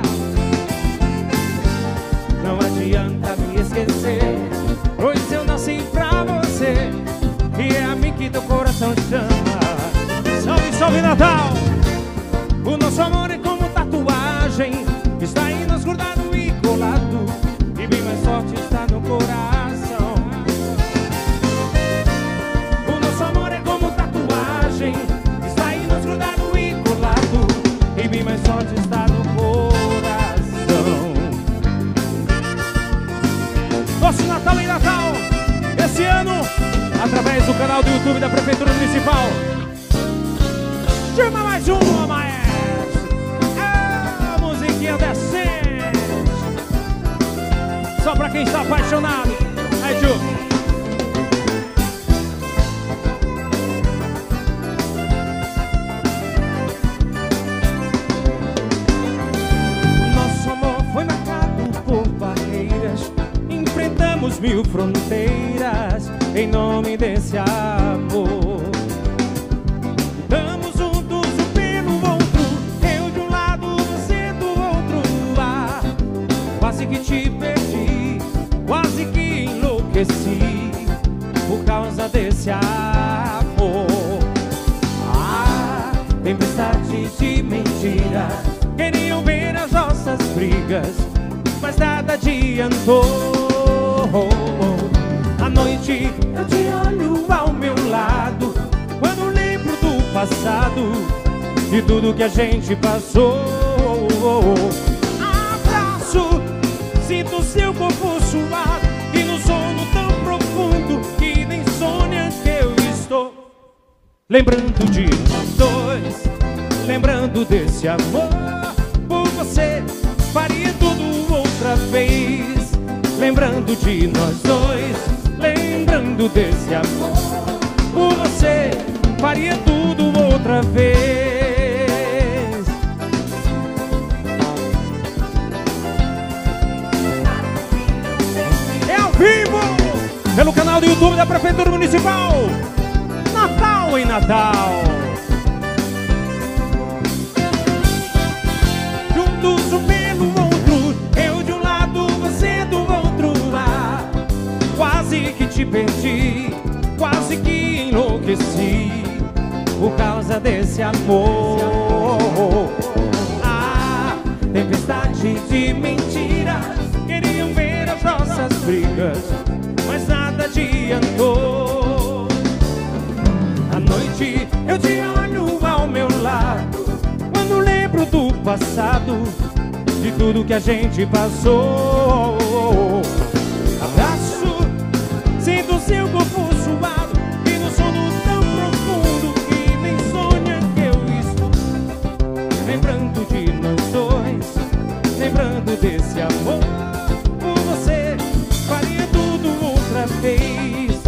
Speaker 1: Não adianta me esquecer, pois eu nasci pra você, e é a mim que teu coração chama.
Speaker 3: Salve, salve Natal!
Speaker 1: O nosso amor é como tatuagem, está aí nos grudado e colado, e bem mais forte está no coração. O nosso amor é como tatuagem, está aí nos grudado e colado, e bem mais forte está no coração.
Speaker 3: Nosso Natal em Natal, esse ano, através do canal do YouTube da Prefeitura Municipal. Chama mais uma, maestro. Ah, musiquinha decente. Só pra quem está apaixonado. Aí, Ju.
Speaker 1: Nosso amor foi marcado por barreiras, enfrentamos mil fronteiras em nome desse amor. Estamos juntos um pelo outro, eu de um lado, você do outro. Ah, quase que te perdi, quase que enlouqueci por causa desse amor. Ah, tempestade de mentiras queriam ver as nossas brigas, mas nada adiantou. À noite eu te olho ao meu lado, quando lembro do passado, de tudo que a gente passou. Abraço, sinto seu corpo suado, e no sono tão profundo que nem sonha que eu estou. Lembrando de nós dois, lembrando desse amor, por você faria tudo outra vez. Lembrando de nós dois, lembrando desse amor, por você faria tudo outra vez.
Speaker 3: É ao vivo, pelo canal do YouTube da Prefeitura Municipal. Natal em Natal.
Speaker 1: Juntos um pelo outro, eu de um lado, você do outro. Ah, quase que te perdi, quase que enlouqueci por causa desse amor. Ah, tempestade de mentiras queriam ver as nossas brigas, mas nada adiantou. À noite eu te olho ao meu lado, quando lembro do passado, de tudo que a gente passou. Abraço, sinto seu corpo suado, e no sono tão profundo que nem sonha que eu estou. Lembrando de nós dois, lembrando desse amor, por você faria tudo outra vez.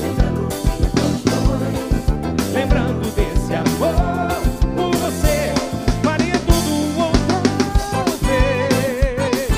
Speaker 1: Lembrando desse amor, por você faria tudo outra vez.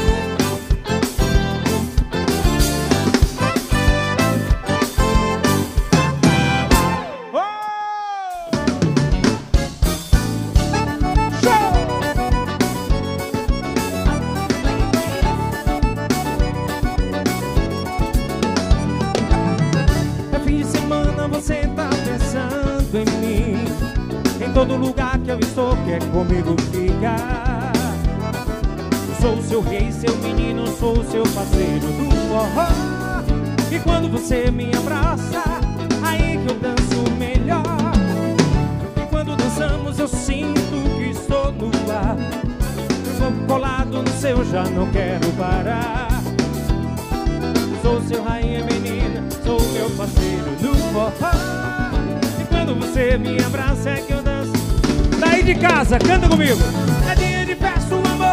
Speaker 1: Todo lugar que eu estou quer comigo ficar. Sou seu rei, seu menino, sou seu parceiro do forró. E quando você me abraça, aí que eu danço melhor. E quando dançamos eu sinto que estou no ar. Sou colado no seu, já não quero parar. Sou seu rainha menina, sou meu parceiro do forró. E quando você me abraça é que eu danço.
Speaker 3: Daí de casa, canta comigo.
Speaker 1: É dia de festa, o amor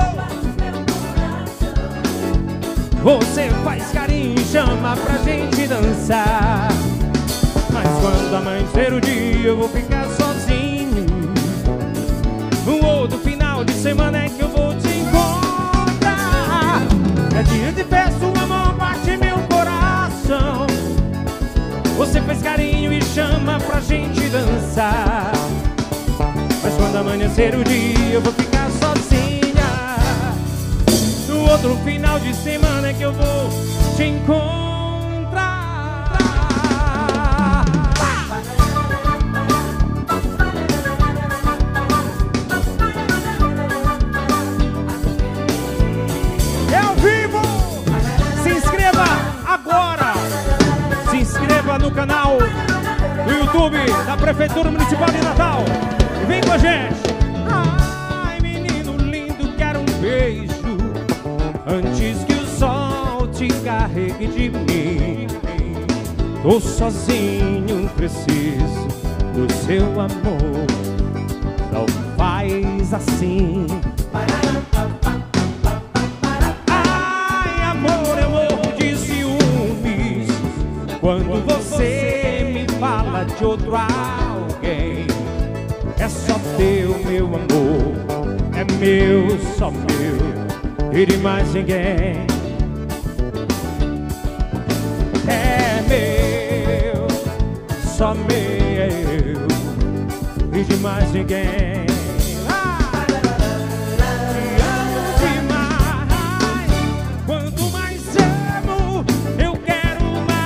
Speaker 3: Você faz carinho e chama pra gente dançar. Mas quando amanhecer o dia eu vou ficar sozinho. No outro final de semana é que eu vou te encontrar. É dia de festa, o amor bate meu coração. Você faz carinho e chama pra gente dançar. Mas quando amanhecer o dia eu vou ficar sozinha. No outro final de semana é que eu vou te encontrar. É ao vivo! Se inscreva agora! Se inscreva no canal do YouTube da Prefeitura Municipal de Natal. E vem com a gente! Ai, menino lindo, quero um beijo antes que o sol te carregue de mim. Tô sozinho, preciso do seu amor. Não faz assim. Ai, amor, eu morro de ciúmes quando você me fala de outro alguém. É só teu, meu amor, é meu, só meu, e de mais ninguém. É meu, só meu, e de mais ninguém. Ah! Te amo demais, quanto mais amo, eu quero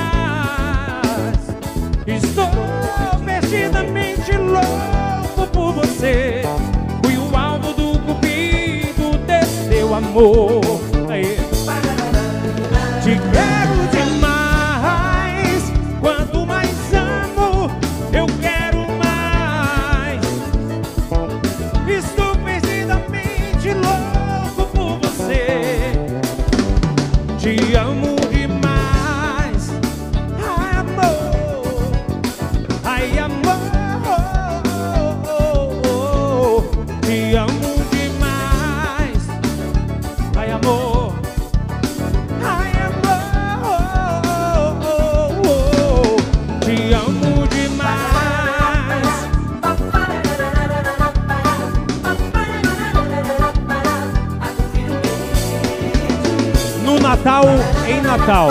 Speaker 3: mais. Estou perdidamente louco por você. Fui o alvo do cupido desse teu amor. Aí. Te quero demais, quanto mais amo, eu quero mais. Estou perdidamente louco por você. Te amo demais. Ai, amor, ai, amor. Te amo demais. Ai, amor. Ai, amor. Te amo demais. No Natal, em Natal.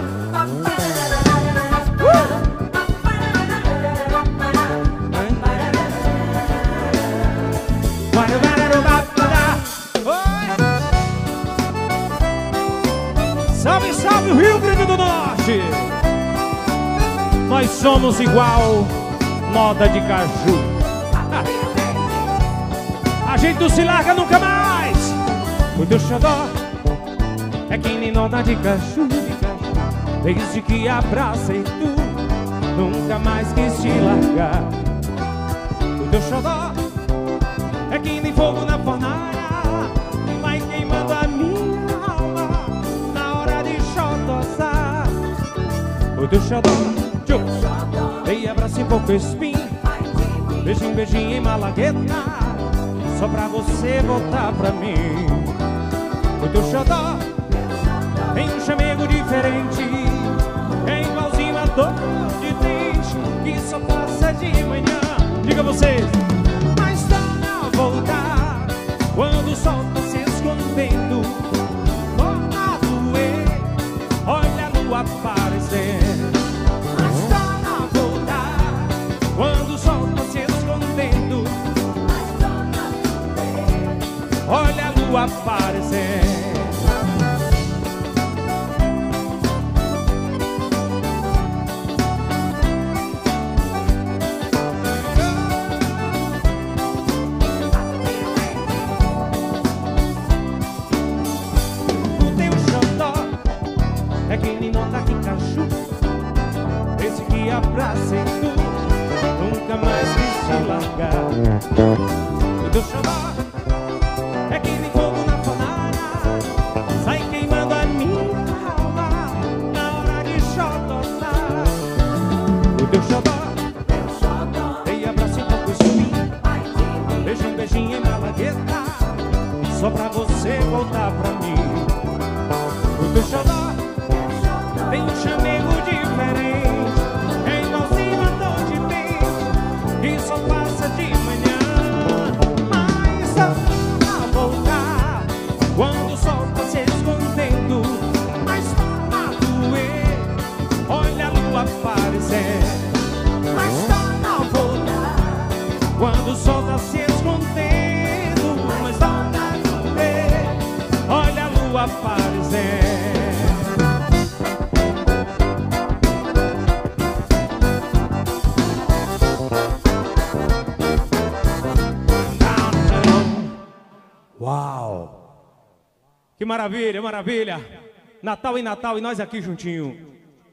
Speaker 3: Salve, salve o Rio Grande do Norte! Nós somos igual Nota de Caju. A gente não se larga nunca mais. O teu xodó é que nem Nota de Caju. Desde que abracei tu, nunca mais quis te largar. O teu xodó é que nem fogo na fornalha, vai queimando a minha alma na hora de xodosar. O teu xodó, tchum, dei abraço em pouco espinho, beijinho, beijinho em Malagueta, só pra você voltar pra mim. O teu xodó tem um chamego diferente, é igualzinho a dor de dente que só passa de manhã. Diga vocês. Mas torna a voltar quando o sol tá se escondendo, torna a doer, olha a lua aparecer. Mas torna a voltar quando o sol tá se escondendo, olha a lua aparecer. É que nem Nota de Caju, esse que abracei tu, nunca mais quis te largar. O teu xodó é que nem fogo na fornalha, sai queimando a minha alma na hora de xodosar. O teu xodó, dei abraço em pouco espinho, beijinho, beijinho em Malagueta, só pra você voltar pra mim. O teu xodó
Speaker 2: mas torna a voltar.
Speaker 3: Quando o sol tá se escondendo, mas torna a chover. Olha a lua aparecer. Uau! Que maravilha, maravilha! Natal e Natal e nós aqui juntinho.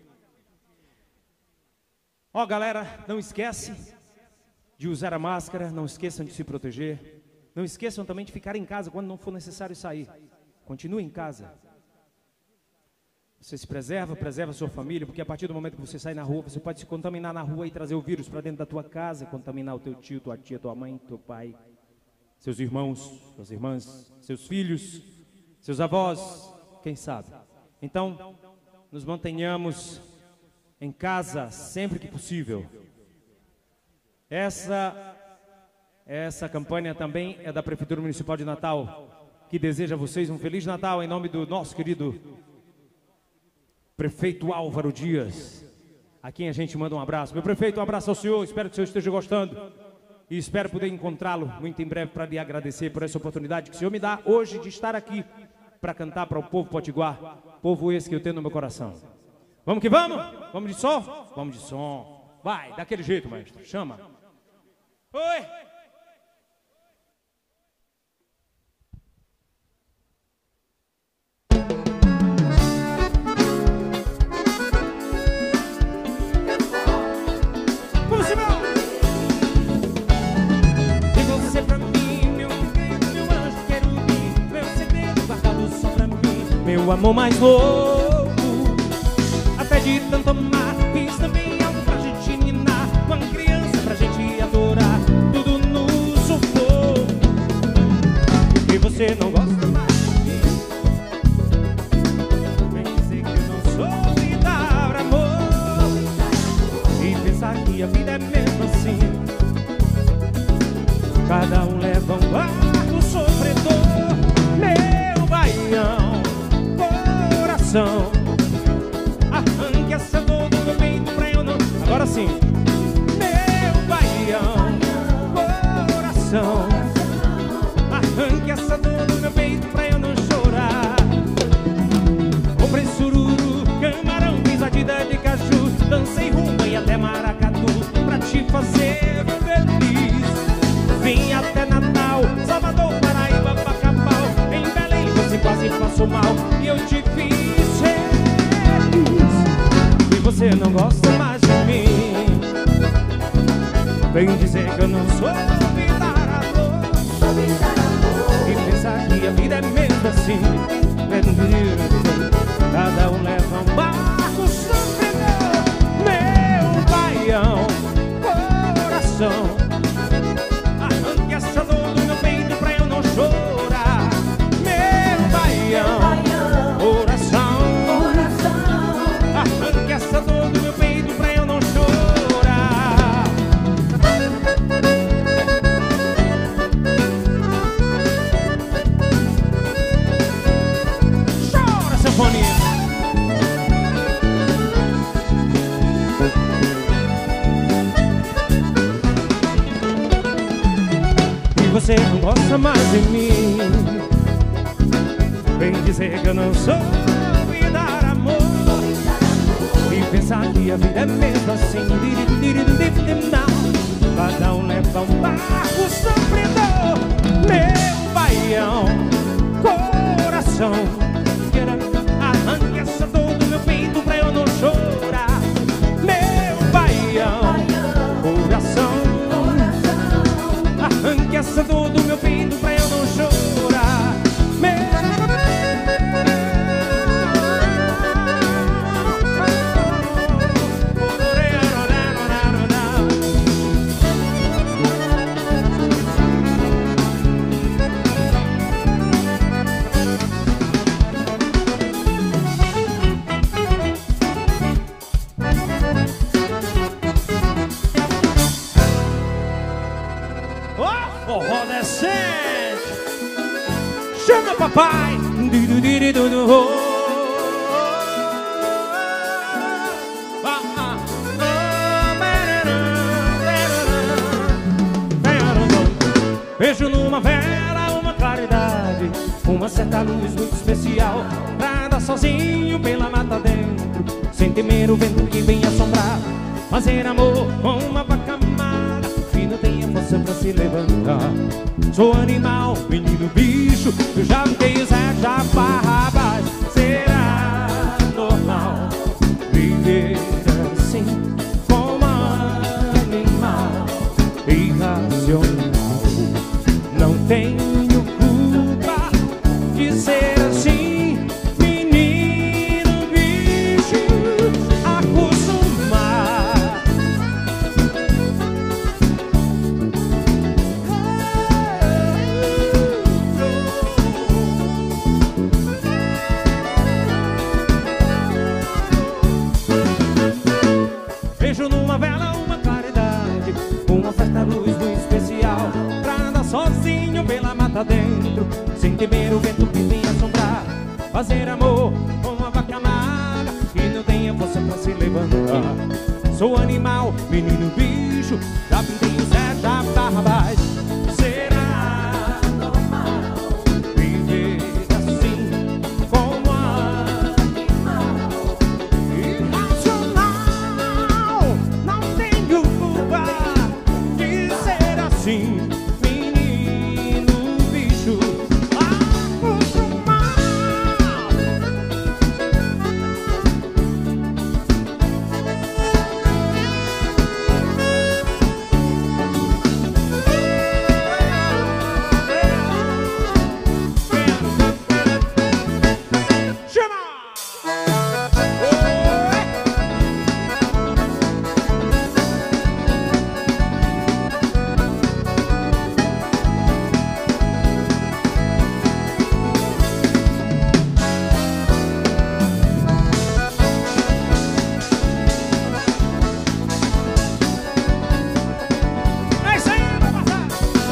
Speaker 3: Ó, galera, não esquece de usar a máscara, não esqueçam de se proteger. Não esqueçam também de ficar em casa quando não for necessário sair. Continue em casa. Você se preserva, preserva a sua família, porque a partir do momento que você sai na rua, você pode se contaminar na rua e trazer o vírus para dentro da tua casa, contaminar o teu tio, tua tia, tua mãe, teu pai, seus irmãos, suas irmãs, seus filhos, seus avós, quem sabe. Então, nos mantenhamos em casa sempre que possível. Essa, essa campanha também é da Prefeitura Municipal de Natal, que deseja a vocês um Feliz Natal em nome do nosso querido Prefeito Álvaro Dias, a quem a gente manda um abraço. Meu prefeito, um abraço ao senhor, espero que o senhor esteja gostando. E espero poder encontrá-lo muito em breve para lhe agradecer por essa oportunidade que o senhor me dá hoje de estar aqui para cantar para o povo potiguar, povo esse que eu tenho no meu coração. Vamos que vamos? Vamos de som? Vamos de som. Vai, daquele jeito, maestro. Chama. Oi! Vamos se ver! E você pra mim, meu anjo, meu anjo querubim, meu segredo guardado só pra mim, meu amor mais louco. Até de tanto amar, fiz também algo pra gente ninar, com a criança pra gente adorar, tudo no sufoco. E você não gosta mais de mim, vem dizer que eu não soube dar amor, e pensar que a vida é mesmo assim, cada um leva um barco sofredor. Meu baião, coração, arranque essa dor do meu peito pra eu não... Agora sim. Meu baião, coração, arranque essa dor do meu peito pra eu não chorar. Comprei sururu, camarão, pisadita de caju, dancei rumba e até maracatu pra te fazer feliz. Vim até Natal, Salvador, Paraíba, Bacabal, em Belém você quase passou mal e eu te fiz feliz. E você não gosta mais de mim, vem dizer que eu não soube dar amor, e pensar que a vida é mesmo assim, cada um leva um barco sofredor. Meu baião, coração, arranque essa dor do meu peito pra eu não chorar. Meu baião, coração, arranque essa dor do meu peito pra eu não chorar. Chora, sanfoninha. E você não gosta mais de mim, vem dizer que eu não soube dar amor, e pensar que a vida é mesmo assim, cada um leva um barco sofredor. Meu baião, coração, arranque essa dor do meu peito pra eu não chorar. Meu baião, coração, arranque essa dor do meu peito pra eu não chorar. Meu... Forró decente, chama papai. Vejo numa vela uma claridade, uma certa luz muito especial. Nada sozinho pela mata dentro, sem temer o vento que vem assombrar. Fazer amor com uma vaca amada, que não tenha força pra se levantar. Sou animal, menino, bicho, eu já vi Zé Jabarrabás. Será normal viver assim, como animal irracional? Não tenho culpa de ser assim, menino, bicho, acostumar. Vejo numa vela uma claridade, uma certa luz muito especial. Pra andar sozinho pela mata dentro, sem temer o vento que vem assombrar. Fazer amor com uma vaca amada, que não tenha força pra se levantar. Sou animal, menino, bicho, já pintei o Zé Jabarrabás. Será normal viver assim, como animal irracional? Não tenho culpa de ser assim, menino, bicho, acostumar. Chama! É isso aí, vai passar!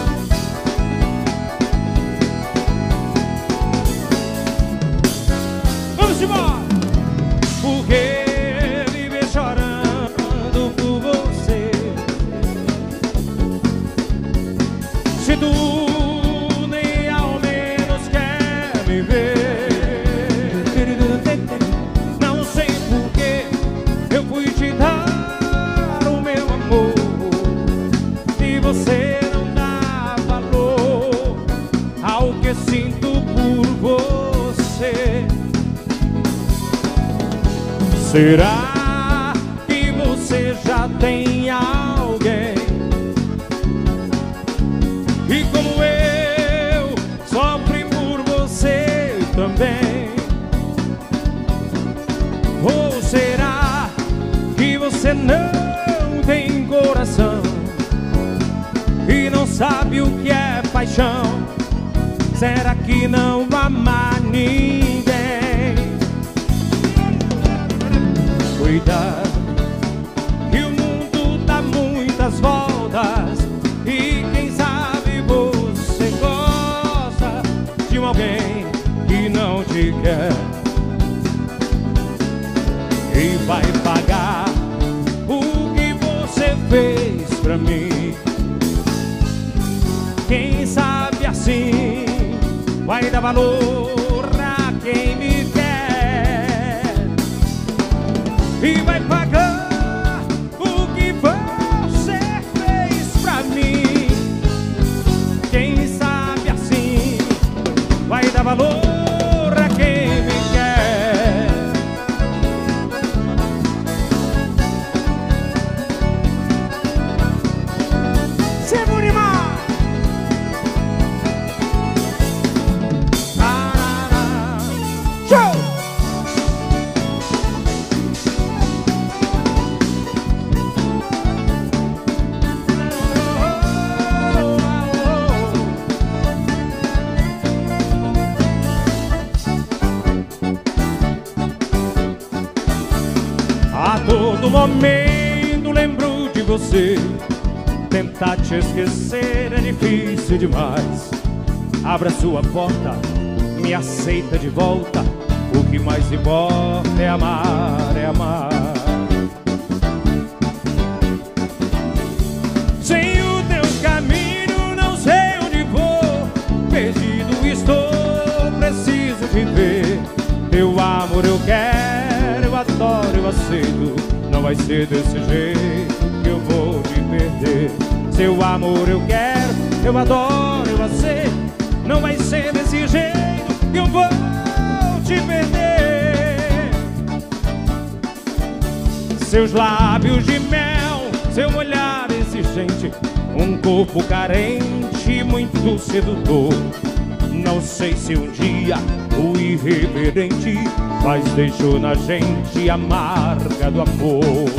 Speaker 3: Vamos embora! Por que viver chorando por você? Se tu nem ao menos quer me ver. Não sei por que eu fui te dar o meu amor e você não dá valor ao que sinto por você. Será que você já tem alguém? E como eu, sofre por você também? Ou será que você não tem coração e não sabe o que é paixão? Será que não ama ninguém? Cuidado, que o mundo dá muitas voltas e quem sabe você gosta de alguém que não te quer e vai pagar o que você fez pra mim. Quem sabe assim vai dar valor a quem me quer e vai pagar o que você fez pra mim. Quem sabe assim vai dar valor a quem me quer. Segure mais! Show! A todo momento lembro de você. Tentar te esquecer é difícil demais. Abra sua porta, me aceita de volta. O que mais importa é amar, é amar. Sem o teu caminho não sei onde aceito. Não vai ser desse jeito que eu vou te perder. Seu amor eu quero, eu adoro, eu aceito. Não vai ser desse jeito que eu vou te perder. Seus lábios de mel, seu olhar exigente, um corpo carente, muito sedutor. Não sei se um dia o irreverente, mas deixou na gente a marca do amor.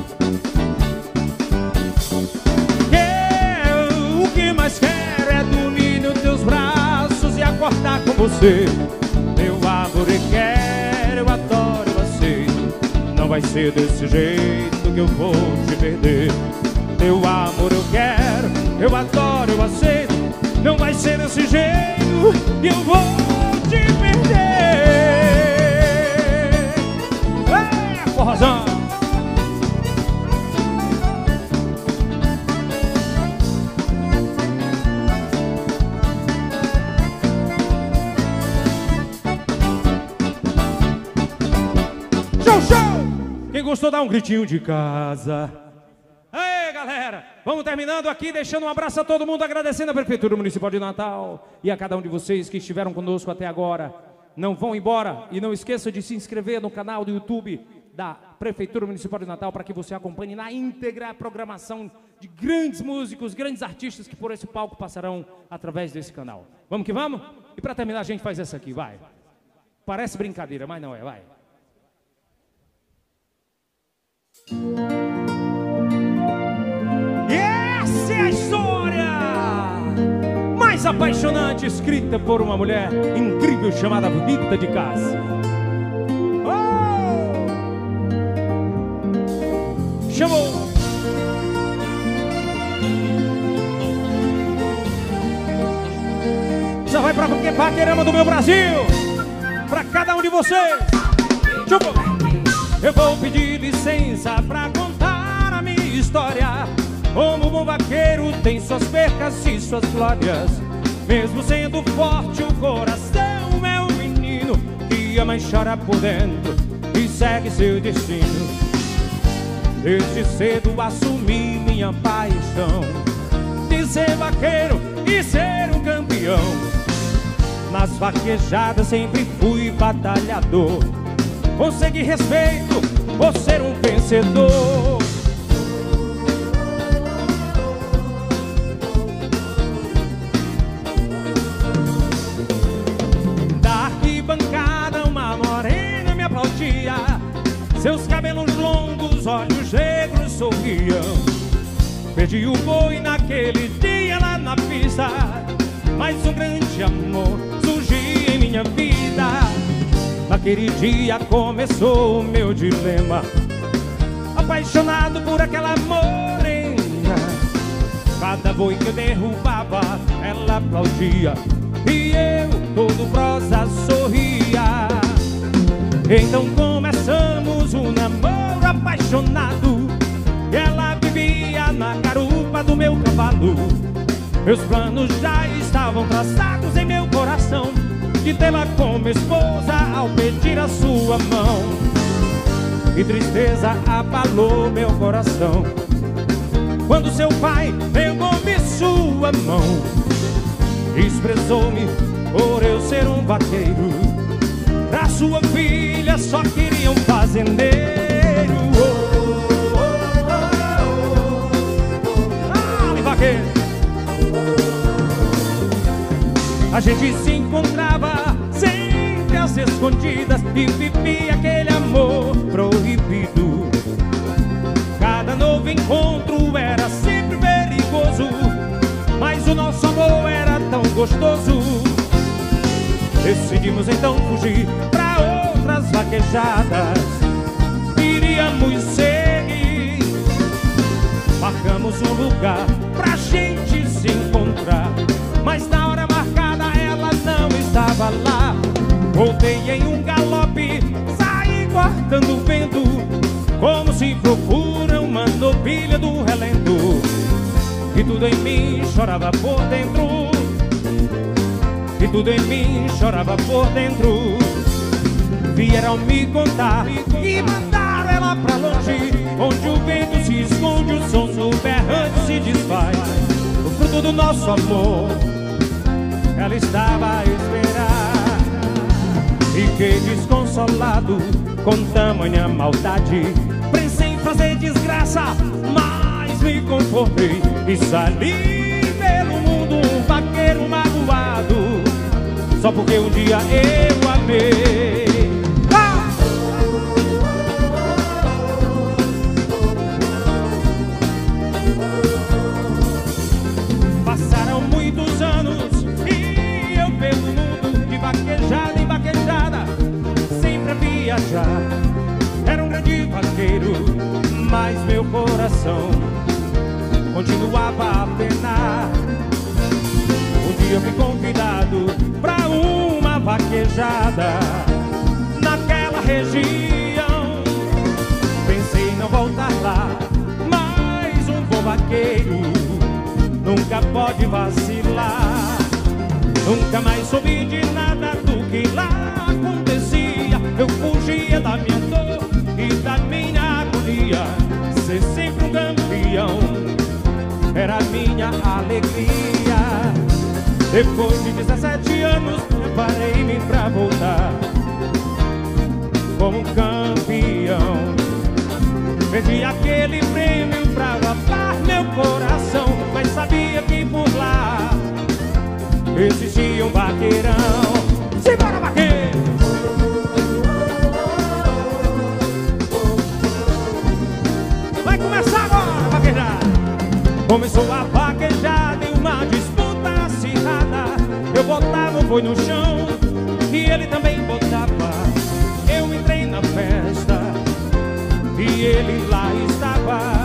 Speaker 3: Eu, o que mais quero é dormir nos teus braços e acordar com você. Meu amor, eu quero, eu adoro, eu aceito. Não vai ser desse jeito que eu vou te perder. Meu amor, eu quero, eu adoro, eu aceito. Não vai ser desse jeito que eu vou te perder. É, forrozão. Show, show! Quem gostou, dá um gritinho de casa. Ei, galera, vamos terminando aqui, deixando um abraço a todo mundo, agradecendo a Prefeitura Municipal de Natal e a cada um de vocês que estiveram conosco até agora. Não vão embora e não esqueça de se inscrever no canal do YouTube da Prefeitura Municipal de Natal para que você acompanhe na íntegra a programação de grandes músicos, grandes artistas que por esse palco passarão através desse canal. Vamos que vamos? E para terminar a gente faz essa aqui, vai. Parece brincadeira, mas não é, vai. Essa é a história mais apaixonante escrita por uma mulher incrível chamada Rita de Cássia. Oh! Chamou. Já vai pra qualquer paquerama do meu Brasil, pra cada um de vocês. Chamou. Eu vou pedir licença pra contar a minha história. Como um bom vaqueiro tem suas percas e suas glórias. Mesmo sendo forte o coração é um menino que ama e chora por dentro e segue seu destino. Desde cedo assumi minha paixão de ser vaqueiro e ser um campeão. Nas vaquejadas sempre fui batalhador. Consegui respeito por ser um vencedor. Da arquibancada uma morena me aplaudia. Seus cabelos longos, olhos negros sorriam. Perdi o boi naquele dia lá na pista, mas um grande amor surgiu em minha vida. Naquele dia começou o meu dilema, apaixonado por aquela morena. Cada boi que eu derrubava, ela aplaudia e eu, todo prosa, sorria. Então começamos um namoro apaixonado. Ela vivia na garupa do meu cavalo. Meus planos já estavam traçados em meu coração, de tê-la como esposa ao pedir a sua mão. E tristeza abalou meu coração quando seu pai pegou-me sua mão. Desprezou-me por eu ser um vaqueiro. Pra sua filha só queria um fazendeiro. Oh, oh, oh, oh, oh. Ah, vaqueiro. A gente se encontrava sempre às escondidas e vivia aquele amor proibido. Cada novo encontro era sempre perigoso, mas o nosso amor era tão gostoso. Decidimos então fugir pra outras vaquejadas. Iríamos seguir. Marcamos um lugar pra gente se encontrar, mas na hora marcada ela não estava lá. Voltei em um galope, saí cortando o vento, como se procura uma novilha do relento. E tudo em mim chorava por dentro, e tudo em mim chorava por dentro. Vieram me contar e mandaram ela lá pra longe, onde o vento se esconde, o som do berrante se desfaz. O fruto do nosso amor, ela estava a esperar. Fiquei desconsolado com tamanha maldade. Pensei em fazer desgraça, mas me conformei e saí pelo mundo um vaqueiro magoado, só porque um dia eu amei. Ah! Passaram muitos anos e eu pelo mundo, de vaquejada em vaquejada, sempre a viajar. Era um grande vaqueiro, mas meu coração continuava a penar. Um dia eu fui convidado pra uma vaquejada naquela região. Pensei em não voltar lá, mas um bom vaqueiro nunca pode vacilar. Nunca mais soube de nada do que lá acontecia. Eu fugia da minha dor e da minha agonia. Ser sempre um campeão era a minha alegria. Depois de dezessete anos, preparei-me pra voltar como um campeão. Vendi aquele prêmio pra lavar meu coração, mas sabia que por lá existia um vaqueirão. Simbora, vaqueiro! Vai começar agora a vaquejada. Começou a vaquejada e uma disputa acirrada. Eu botava o boi no chão e ele também botava. Eu entrei na festa e ele lá estava.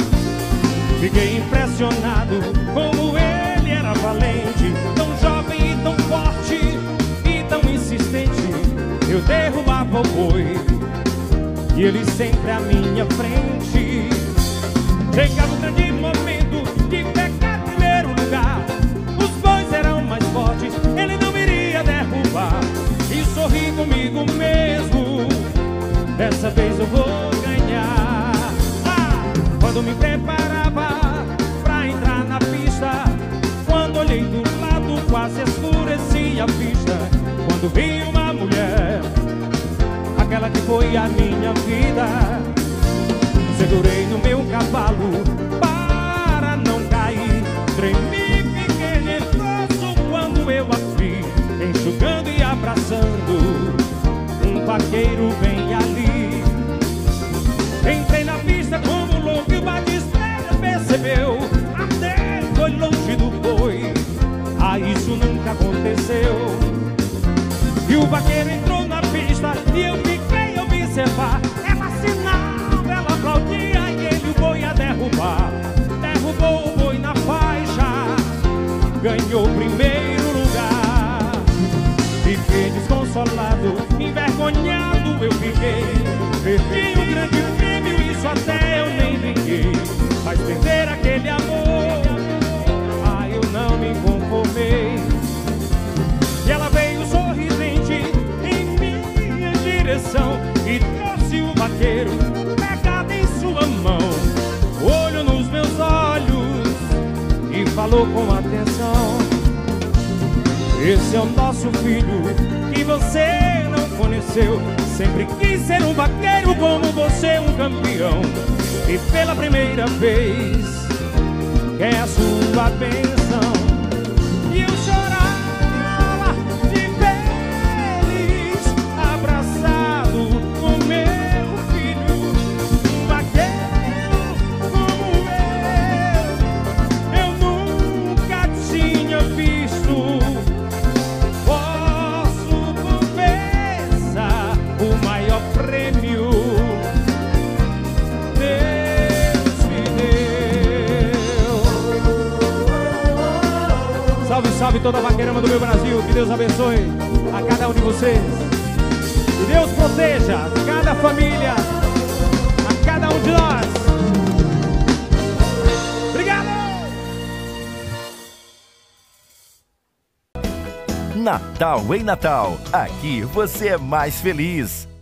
Speaker 3: Fiquei impressionado como ele era valente, tão jovem e tão forte e tão insistente. Eu derrubava o boi e ele sempre à minha frente. Chegava o grande momento de pegar primeiro lugar. Os bois eram mais fortes, ele não iria derrubar. E sorri comigo mesmo, dessa vez eu vou ganhar. Ah, quando me preparava pra entrar na pista, quando olhei do lado quase escurecia a pista. Quando vi uma mulher, aquela que foi a minha vida, segurei no meu cavalo para não cair. Tremi, fiquei nervoso quando eu a vi, enxugando e abraçando um vaqueiro bem ali. Entrei na pista como louco e o batisteiro percebeu. Até foi longe do boi, ah, isso nunca aconteceu. E o vaqueiro entrou na pista e eu fiquei a observar. Ela assinava, ela aplaudia e ele o boi a derrubar. Derrubou o boi na faixa, ganhou o primeiro lugar. Fiquei desconsolado, envergonhado eu fiquei. Perdi um grande prêmio, isso até eu nem liguei. Mas perder aquele amor, ah, eu não me conformei. E ela veio sorridente em minha direção e trouxe o vaqueiro pegado em sua mão. Olhou nos meus olhos e falou com atenção: esse é o nosso filho que você não conheceu. Sempre quis ser um vaqueiro como você, um campeão. E pela primeira vez quer a sua bênção. E eu chorava de feliz, abraçado com meu filho. Um vaqueiro como eu, eu nunca tinha visto. Posso confessar, o maior prêmio Deus me deu. Salve, salve toda a vaqueirama do meu Brasil. Que Deus abençoe a cada um de vocês. Que Deus proteja cada família, a cada um de nós. Obrigado!
Speaker 4: Natal em Natal, aqui você é mais feliz.